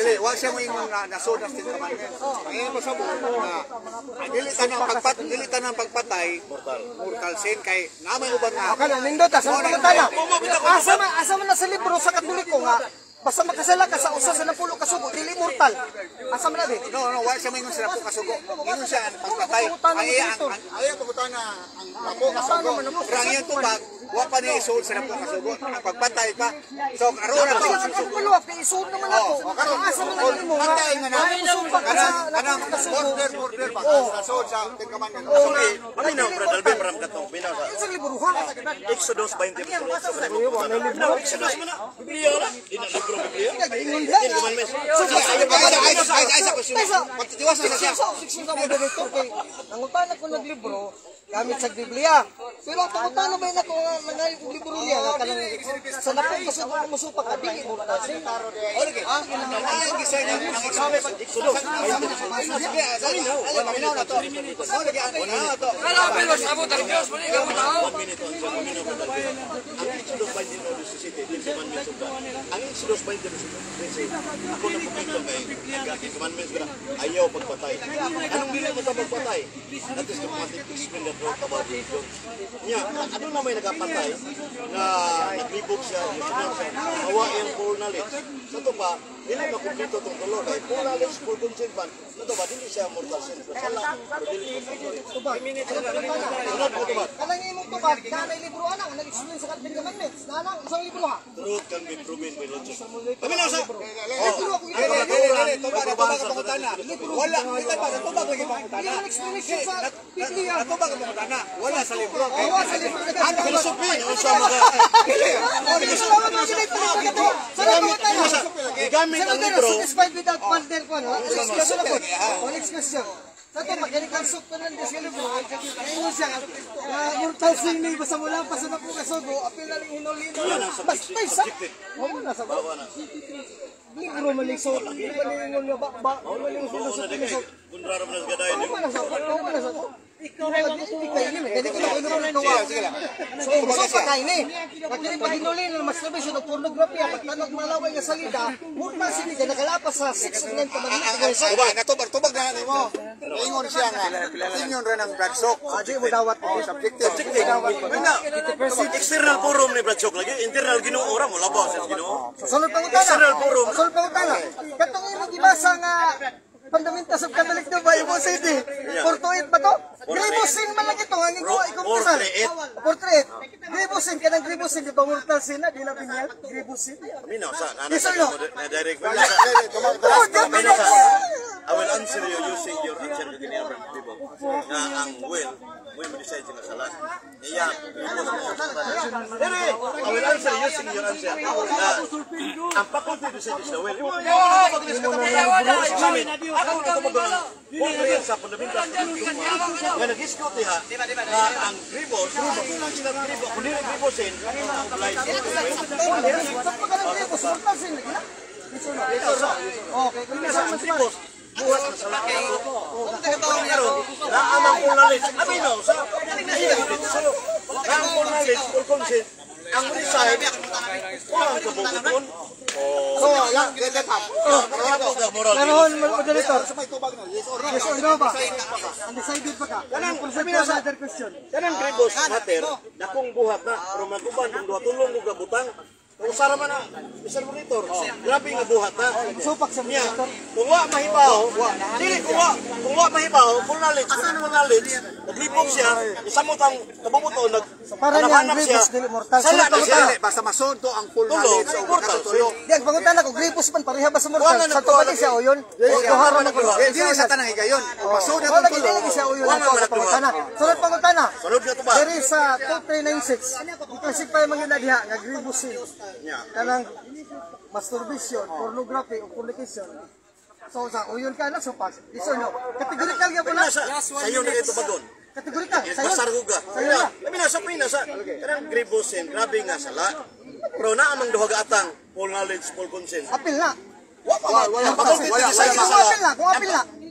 dili, wa siya mo ingon na nasod na Ten Commandments. Ang iyang pasabot na ang dili tanang pagpat dili tanang pagpatay mortal mortal sin kay namay uban nga. Okay, nindot sa pangutana. Asa man asa man na sa libro sa Katoliko nga basta makasala ka sa usa sa napulo ka sugo dili mortal. Asa man na di? No, no, wa siya mo ingon sa napo ka sugo. Ingon siya ang pagpatay. Ang iyang ang iyang pangutana ang napo ka sugo. Pero ang iyang tubag wa pa ni isod sa napo ka sugo. Ang pagpatay pa. So karon na to. Ang pulo pa isod naman ako. Asa man na mo nga. Patay nga na. Kanang kanang order order pa. Nasod sa Ten Commandments. Sorry, paminaw brad Alvin maram katong binaw sa Sa libro ha. Exodus twenty verse Exodus man na. Biblia na. Ina libro Biblia. Ingon lang. Ten Commandments. So ay ay ay ay sa question. Patiwas na siya. Fiction ka mo dito kay nangutan ko naglibro gamit sa Biblia. Pero ang pangutana ba na ko nga yung libro niya nga kanang sa napong kasugo mo supa ka dili mo ta sin. Okay. Ang ang gisay ng Exodus. Exodus. Ay paminaw na to. So lagi ang na to. Kala pero sabot ang Dios mo ni ka mo tao. Ang Exodus twenty verse sixteen, Ten Commandments of God. Ang Exodus twenty verse sixteen, ako na pumito kay Ten Commandments ba ayaw pagpatay. Anong dili mo ta pagpatay? That is the commandment to explain the truth about religion. Nya, ano na may nagapatay na naglibog siya, nasunod siya, hawa yung full knowledge. Sa ito pa, dili makumplito itong tulo. Kaya full knowledge, full consent ba? Sa ito ba, dili siya mortal sin. Sala, pero dili Tubag. Sunod mo ito ba? Kanang imong tubag na may libro ana nag-explain sa Ten Commandments. Nanang isang libro ha. Truth can be proven by logic. Kami na sa... Libro ako Dili dili dili tubag na tubag ang pangutana. Wala kita pa tubag lagi pangutana. Yung explanation sa Biblia. Tubag ang pangutana. Wala sa libro. Awa sa libro na Ano filosofi? Ano siya mga... Igamit ang libro. Satisfied without partner ko, no? Next question na po. Oh, next question. Sa ito, mechanical soup ka lang sa libro. Ngayon siya, mortal sin ni basta mo lang, basta na po kasugo, apil na rin hinulino. Basta isa. Oo na, sa Bawa na. libro maligso. Malingon nga ba, ba, malingon Oo sa na, dikay. Kundraro mo na sa gaday. Oo na, sa oo na, sa ikaw ay ikaw ini, kaya ko na ko na wa. So, so pa kay ni. Pagdili pa hinuli na mas labi siya ng pornography, pagtanog malaway nga salida, murta sini ka nakalapas sa six of nine commandments. Tubag na tubag tubag na nimo. Ingon siya nga. Ingon ra ng blood soak. Adi mo dawat Oh, subjective. Wala. External forum ni Bradsok lagi. Internal ginoo ora mo labaw sa ginoo. Sunod pangutana. External forum. Sunod pangutana. Katong imong gibasa nga Fundamental of Catholic the Bible City. Fortuit ba to? Gribusin man lang ito. Ang ikaw ay kumpisan. Portrait. Gribusin ka ng gribusin. Di ba mortal sin na? Di na pinyal? Gribusin. Minaw sa nana Yes or sa no? na direct mo Oh, dami na po. I will answer you using your answer to the Abraham people. Na ang will, will decide na sala. Iya, Dere, I will answer using your answer. Na ang faculty to say is the will. Ako na tumagang kung sa fundamental nga nag-discuss diha na ang gribos, kulang sila gribo, kung dili gribosin, ang blind. Sa pagkalang gribos, mortal sin na gina? Okay, kung nasa Ang gribos, buhat na sala. Kung karon, naamang full knowledge. Abinaw sa so, ang full knowledge, full consent, ang reside, kulang kabukuton. So, lang get that up. Naroon mo moderator. Sa may tubag na. Yes or no? Yes or no ba? Undecided pa ka? Kanang Sabi na sa other question. kanang gribos mater, na kung buhat na, pero maguban, kung duha tulong mo gabutang, kung usara man na, Mister Monitor, grabe nga buhat na. Supak sa Niya, moderator. kung wa mahibaw, dili kung wa, kung wa mahibaw, full knowledge, full knowledge, naglibog siya, isamot ang kabubuto, nag, Para niya, hanap siya, gribos dili mortal. sala Sunod na siya, pangutana. Basta masunto ang full Tulo, knowledge o mortal, katutulong. Di, ang pangutana ko, gribos man, pareha ba sa mortal? Wala na Sa to, tubali siya o yun? O duharon na ko. Eh, dili sa tanang higayon. Kung masunto Wala ang lagi tulo. lagi siya o yun. Wala Ang man ang pangutana. Sunod pangutana. sunod ka to ba? There is sa two three nine six. Iklasify man yun na diha, nga gribusin. Niya, Kanang masturbation, pornography, o fornication. So, sa uyon ka na, so pass. Yes or no? Categorical nga po na. sa, sayo na ito bagon. Categorical. Sayon. Basar huga. Sayon na. Labi na sa Pinas, sa kanang gribosin, grabe nga sala. Pero naamang duha ga atang full knowledge, full consent. Apil na. Wala, wala. Faculty to decide Kung nga sala. apil na, kung apil na.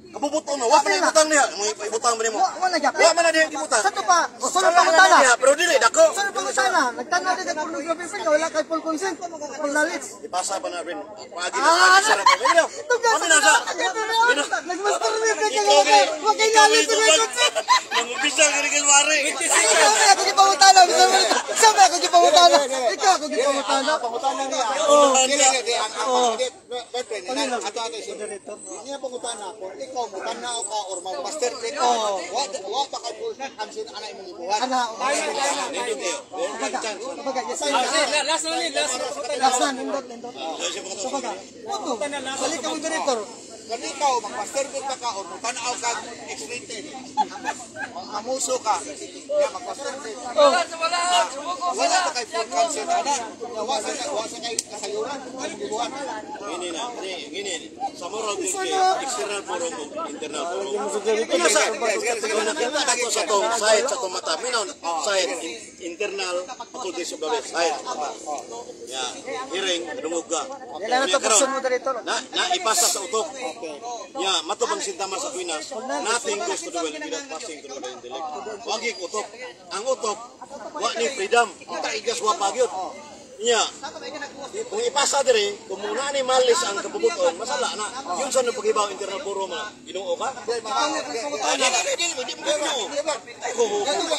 Kabubuton mo, wa pa na ibutang niya. Mo ibutang ba nimo? Wa wala gyapon. Wa man na diha ibutang. Sa to pa, sunod Wala pa na utana. diha, pero dili dako. Sunod pa utana. Nagtanaw din ang pornography film, wala kay full consent. Full knowledge. Ipasa pa na rin. Pagi na Ah, pagi sarap. Bino. ito ka. Kami na sa. Nag-masturbate ka Ikaw kaya. gani. Wa kay Ikaw knowledge gani, sa tubag. consent. Mangumpisa ka rin kalwari. Sabi ako di pangutana. Sabi ako di pangutana. Ikaw ako di pangutana. Pangutana niya. Oh, Dili dili ang ang Betre ni ato ato si director. Niya pangutana ko, ikaw mo tanaw ka or mag master click. Oh, wa wa pa kay full kansin ana imong gibuhat. Ana. Dito kayo. One chance. Baga, yes, ay. Last na ulit, last. Last na, nindot, nindot. So baga, ano? Balik ka mo director. Kung ikaw mag master click ka or mo tanaw ka X-rated. Amuso ka. Niya mag master click. Wala pa kay full kansin ana. Wa sa wa sa kay kasayuran imong gibuhat. Ngini na, ngini, ngini. Sa moral din kay external forum ug internal forum. Kung sa kung nakita ako sa tong side sa tong mata, minaw side in- internal faculty of the side. Ya, hearing dungog ka. Yan na ito, person mo director. Na na ipasa sa utok. Ya, matubang sintama sa Pinas. Nothing goes to the well without passing through the intellect. Wagi ko utok. Ang utok wa ni freedom. Kita igas wa pagyud. Nya, kung ipasa diri, kung muna ni malis ang kabubuton, masala na. Yun sa napagibaw internal forum na ginoo ka. Ah, di di di di di mo ginoo. Ay ko.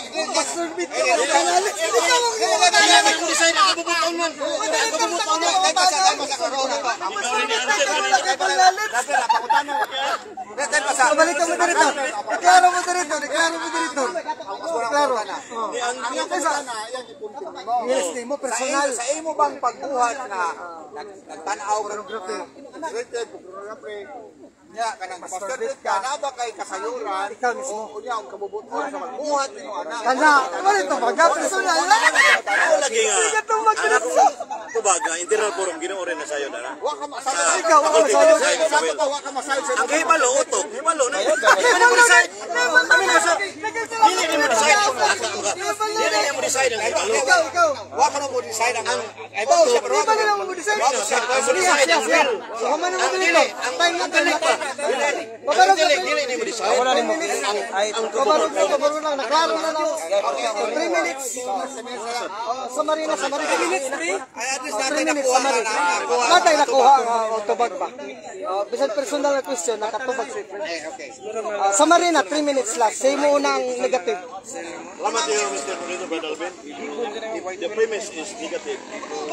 Kaya na kung decide ang kabubuton man. Ang kabubuton man. Balik ka mo director. Klaro mo director, klaro mo director. Klaro. Ang Ang pangutana yang ipuntin mo. Yes, mo personal. Sa imo bang pagbuhat na nagtanaw ka ng rated pornography nya kanang master ka na ba kay kasayuran Ikaw mismo. o unya ang kabubuton sa magbuhat nimo anak Kana, ano ito baga personal. Ako lagi nga. Anak ko, tubag nga, internal forum, ginoo rin na sa'yo na. wa ka masayo Sa Ikaw, ako faculty masayo. of the science, sa well. to wa ka masayo sa Ang hibalo, utok, hibalo na yun. Dili mo decide. Dili mo decide. Dili mo decide. Dili mo decide ang hibalo. Ikaw, ikaw. wa ka mo decide ang ay Oh, bato di ba nila mo decide? Ang mo decide ang will. So, kamo na mo Ang dili, director. ang Time na ang time dili na. pa. Ang dili, dili ni mo decide. Wala ni mo. Ang ang Kabarog na, kabubuton. kabarog na. Naklaro na lang. three minutes. Oh, summary na, summary. three minutes, three? ay at least three natin minutes, nakuha summary. na nakuha Matay nakuha ang autobag pa. Oh, bisan personal na question, nakatubag sa friend. okay Ah, summary na, three minutes last. Say mo na ang negative. Salamat iyo, Mister Bonito Badalben. The premise is negative.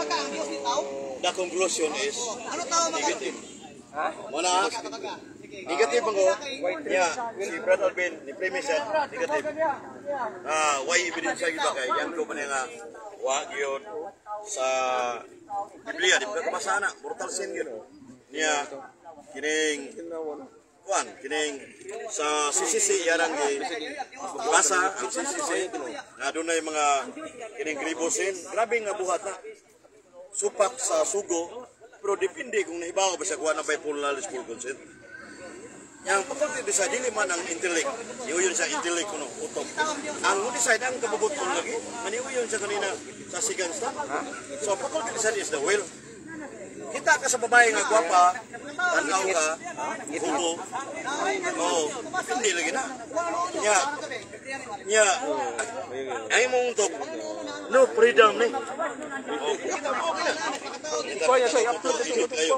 The conclusion is negative. Muna, negative ang ko. Yeah, si Brad Alvin, ni premise yan, negative. Ah, why evidence sa iba kay yan ko man nga wa gyud sa Biblia di ba kabasa na mortal sin gyud. Niya kining kuan kining sa sisisi yarang gi basa ang sisisi na dunay mga kining gribosin grabe nga buhat na supak sa sugo pero depende kung nahibaw ba sa kuan na bipolar school consent yang faculty decide dili man ang intellect iuyon sa intellect kuno utok ang decide ang kabubuton lagi maniuyon sa kanina sa second step so faculty decide is the will kita ka sa babae nga gwapa tanaw ka hugo oh hindi lagi na nya nya ay mong utok no freedom ni oh kita mo kita kita sa upload kayo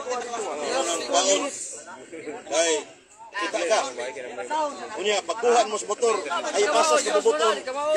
baon kay kita ka unya pagkuhan mo sa motor ay pasas sa bubuton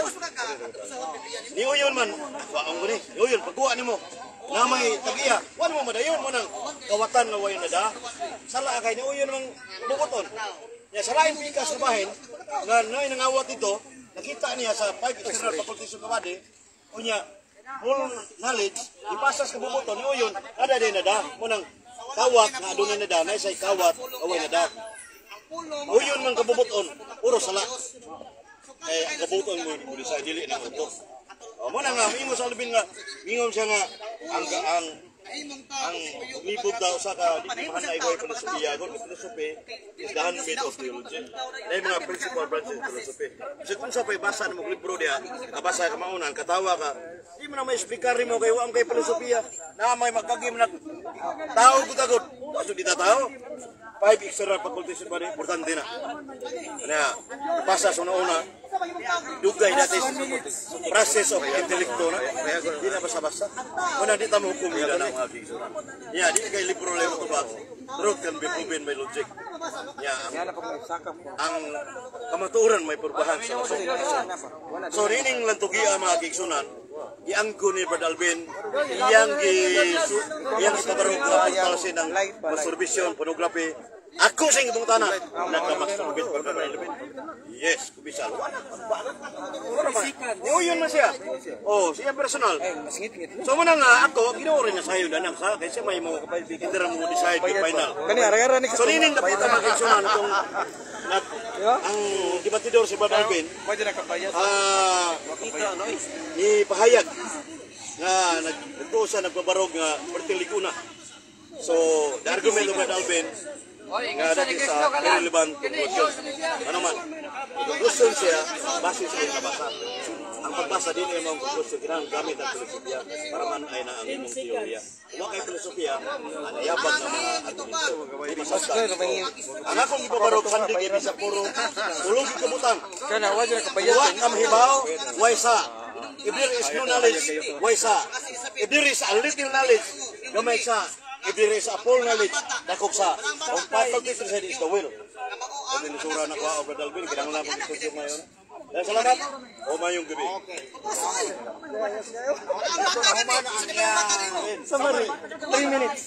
ni uyon man waong gani uyon pagkuhan nimo na may tagiya wala mo madayon mo nang kawatan nga wayon na da sala kay ni uyon mang bubuton ya salain pikas sa bahin nga nay nangawat dito nakita niya sa five external faculties of Kabade unya full knowledge ipasas ka bubuton ni uyon ada din na da mo nang kawat nga adunay na da nay say kawat away na da uyon man kabubuton puro sala eh ang kabubuton mo mo sa dili na utok o mo na nga mingon sa albin nga mingon siya nga ang ang ang libog daw sa ka di man na igoy filosofiya gon philosophy is the handmaid of theology na mga principal branches of philosophy so kung sa pay basa mo libro dia kabasa ka maunan katawa ka di mo na may explicar mo kay wa am kay filosofiya na may magkagim na tao gud agud so di ta tao five external faculties ba ni importante na. Ano pasa sa una dugay dati process of intellecto na. Di na basta-basta. Una di ta mo hukom nila ng mga igsunan. Ya, di kay libro lang to ba. Truth can be proven by logic. Ya, ang, ang kamatuoran may purbahan sa masong. So rining lang tugi ang mga igsunan. Iangko ni Brad Alvin, iyang gi iyang ipabarog na pagpalasin ng masturbation, pornography. Ako sa ibang tanah nagka-masturbate pa Brad Alvin. Yes, kubisal. Oh, yun man siya. Oh, siya personal. So muna nga ako, ginawa rin na sa'yo na nang sa, kasi may mo, hindi na mo decide yung final. So nining dapat ang mag-igsunan kung ang debatidor si Brad Alvin, ah, ipahayag nga nagtuusan nagbabarog nga pertilikuna. So the argument of Brad Alvin nga dati sa irrelevant conclusion. Ano man, conclusion siya base sa iyong kabasa. Ang pagbasa din ay mga conclusion kinahanglan gamit ang filosofiya para man ay na ang imong teorya. Wa kay filosofiya ang yabag ng mga argumento. Ang akong ibabarog handig ibig sa puro tulog kabutang. Kana wa dira kabayad. Wa am hibaw, way sa. If there is no knowledge, way sa. If there is a little knowledge, gamay sa. If there is a full knowledge, dakok sa. Ang faculty said is the will. Ang minusura na kwa Brad Alvin, kinahanglan ko diskusyon ngayon. Dan salamat. O mayong gabi. Summary, three minutes.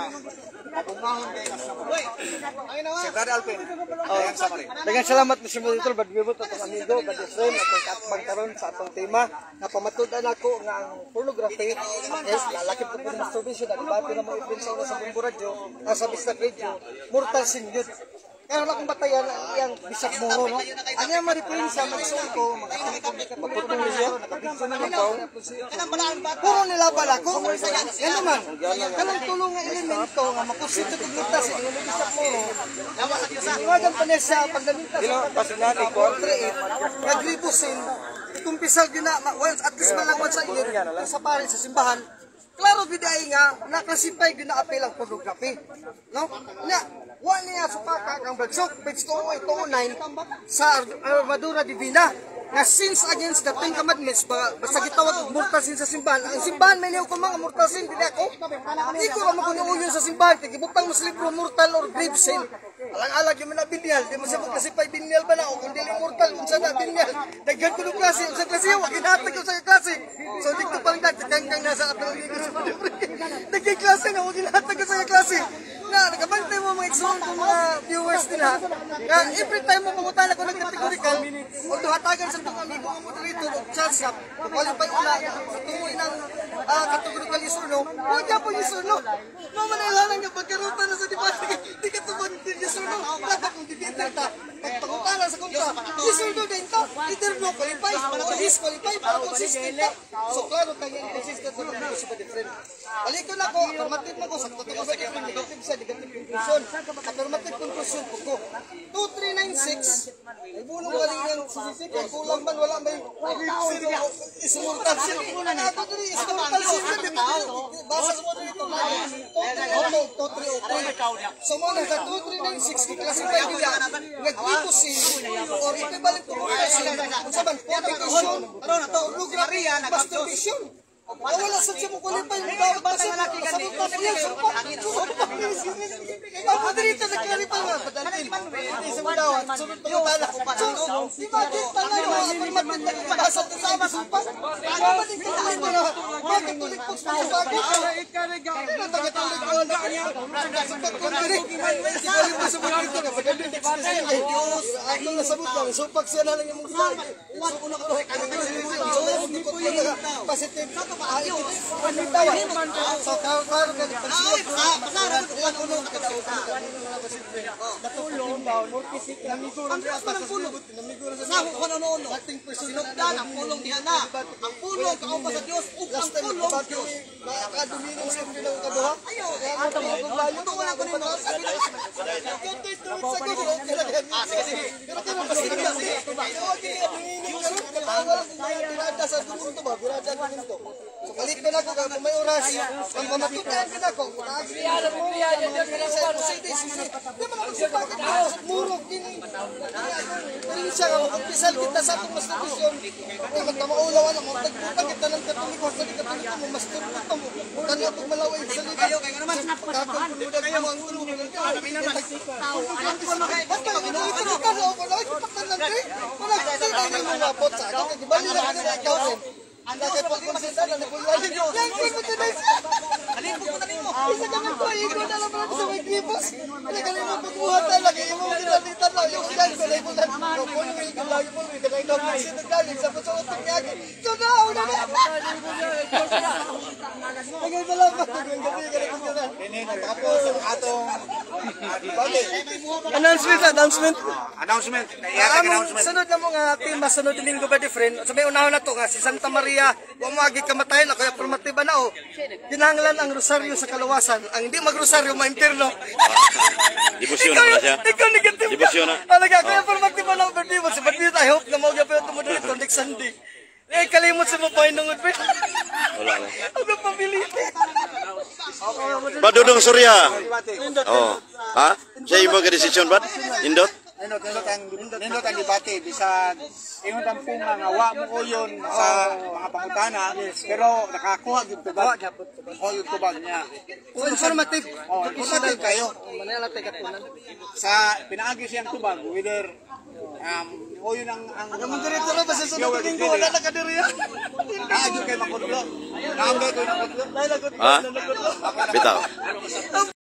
Si Brad Alvin. Oh, summary. Dengan salamat ni Simon Idol, badbibot atong amigo, badifren atong katbang karon sa atong tema na pamatudan ako nga ang pornography is lalaki po ng masturbation at debate na mga ipinsa sa Bumbu Radio, sa Bistak Radio, mortal sin yun. Kaya wala kong batayan ang bisag mo, no? Ano yung maripulinsa, magsuon ko, magputong niya, nakabinso na ito. Puro nilaban ako. Yan naman, kanang tulong nga elemento nga makusit ito gita sa inyo bisag mo. Iwagan pa niya sa pagdaminta sa portrait, naglibusin, itong pisag yun na, at least malangwan sa inyo, sa parin sa simbahan, klaro biday nga, naklasipay yun na apel ang pornography. No? Na, wala niya supaka kang bagsok, page two oh eight two oh nine sa Armadura Divina na sins against the Ten Commandments, basta gitawag mortal sin sa simbahan. Ang simbahan may niyo kung mga mortal sin, hindi ako. Hindi ko naman kunuuyon sa simbahan, tigibutang mo sa libro mortal or grave sin. Alang-alag yung mga binyal, di mo siya magkasipay binyal ba na o kundi lang mortal, unsa na binyal. Daghan ko ng klase, unsa klase yun, ginatag ko sa klase. So di ko pang nagkakang nasa atong daghan klase na, huwag ginatag ko sa klase. Na, nakabantay mo mga igsoon kong mga viewers din ha. Na every time mo pangutan ako ng kategorikal, o duhatagan sa itong amigo ang moderator o chance na, kapalipay una, sa tungoy ng uh, kategorikal isurno, huwag niya po isurno. No, manailangan nga, pagkarutan na sa debate, di ka tumag din isurno. Dapat kung dibiter ta, pagpangutan sa kontra, isurno din ta, either no qualify, o disqualify, para consistent ta. So, klaro tayo yung consistent na mga sa different. Balikon ako, affirmative na ko, sa totoo sa different, negative sa negative conclusion. Affirmative conclusion po ko. two three nine six, ay bunong wali ng sisisipan, kulang man, wala may isimultan siya. Ako dito, isimultan siya. Basa sa mga dito, two three oh three. So muna sa two three nine six, klasify nila, nag-ipusin, or equivalent to ipusin, saban, fornication, pornography, masturbation. Wala sa siya mo kulipay, bawat pa siya, sabot pa siya, sumpak. Ako dito nagklaripay nga, padalin. Hindi sa mudawat, sunod pa yung tala. So, di ba din pala yung affirmative na ikabasa ito sa ama sumpak? Ano ba din kailangan mo na, bakit tulik po sa bakit? Hindi na taga-tulik ko na kanya. Sumpak ko na rin. Sikalim mo sa mga dito na, padalin. Ay Diyos, ako na sabot lang, sumpak siya na lang yung mga sumpak. So, una ko ito, so, hindi ko ito na positive. Ayaw, panitawan. So, klaro ka rin, pagsiwag ko, ilang unong katautan. Natulong daw, mortisik, namiguran sa pulong. Saho ko na noon, sinugdan ang pulong diha na. Ang pulong, kaupa sa Diyos, ug ang pulong Diyos. Nakakaduminong sa pinang kaduha. Ayaw, ito ko na ko nito. Sabi na, ito ito sa gulong. Ah, sige, sige. Pero kaya pasinig na sige. Okay, amining ka rin. Katawal ang mga birada sa dulo ito ba? Birada ko nito. So, Kalit ko na ko kung may oras. Ang pamatutan ko na ko. Lagi niya alam mo. Sa Mercedes. Di ba nakasipak ka na? Murog din. Pero siya nga, magpisal kita sa atong masturbisyon. Kaya magtamaulawan ako. Nagputang kita ng katulik. Sa katulik mo, masturbisyon mo. Kanya pag malaway sa liga. Pagkakon ko na kayo ang tulong. Basta, inuwi ka na ako. Nakikipatan lang kayo. Malagsisin ang mga pot sa akin. Di ba nila ka nila ikaw din? Ang lagay po kung sila na nagulali. Yan, yan, yan, yan. Alin po ko mo. Isa ka nang kuha. Ikaw na lang natin sa may gripos. Kaya ka nang pagbuhat talaga. Yung mga kinalitan lang. Yung yan, kulay mo lang. Yung kulay mo lang. Yung kulay mo lang. Yung kulay mo lang. Sa puso-utong niya. So na, una na. Tagay na lang. Tapos ang atong Announcement, announcement. announcement. Among sunod na mga team, masunod din ko ba different. So may unahon na to nga, si Santa Maria, huwag magi kamatayan na, kaya formatiba na o. Dinanglan ang rosaryo sa kalawasan. Ang hindi mag-rosaryo, ma-impirno. Dibusyon na siya. Ikaw negative ka. Dibusyon na. Talaga, kaya formatiba na ang birthday mo. Si birthday, I hope na mawag pa yung tumudin ito next Sunday. Eh, kalimot sa mga painungod pa. Wala na. Ako pabilit. Badudong Surya. Oh. Ha? Siya yung mga desisyon ba? Indot? Nindot, nindot ang nindot ang debate bisag ingon ang punga nga wa mo uyon sa mga pangutana pero nakakuha gyud tubag. O yung tubag niya. Informative. Oh, informative kayo. Manila tayo katunan. Sa pinaagi siyang tubag whether um uyon ang ang Naman dirito na ba sa sunod na linggo? Wala na ka diri yan. Naagi kay makudlo. Naambay ko na makudlo. Ha? Bitaw.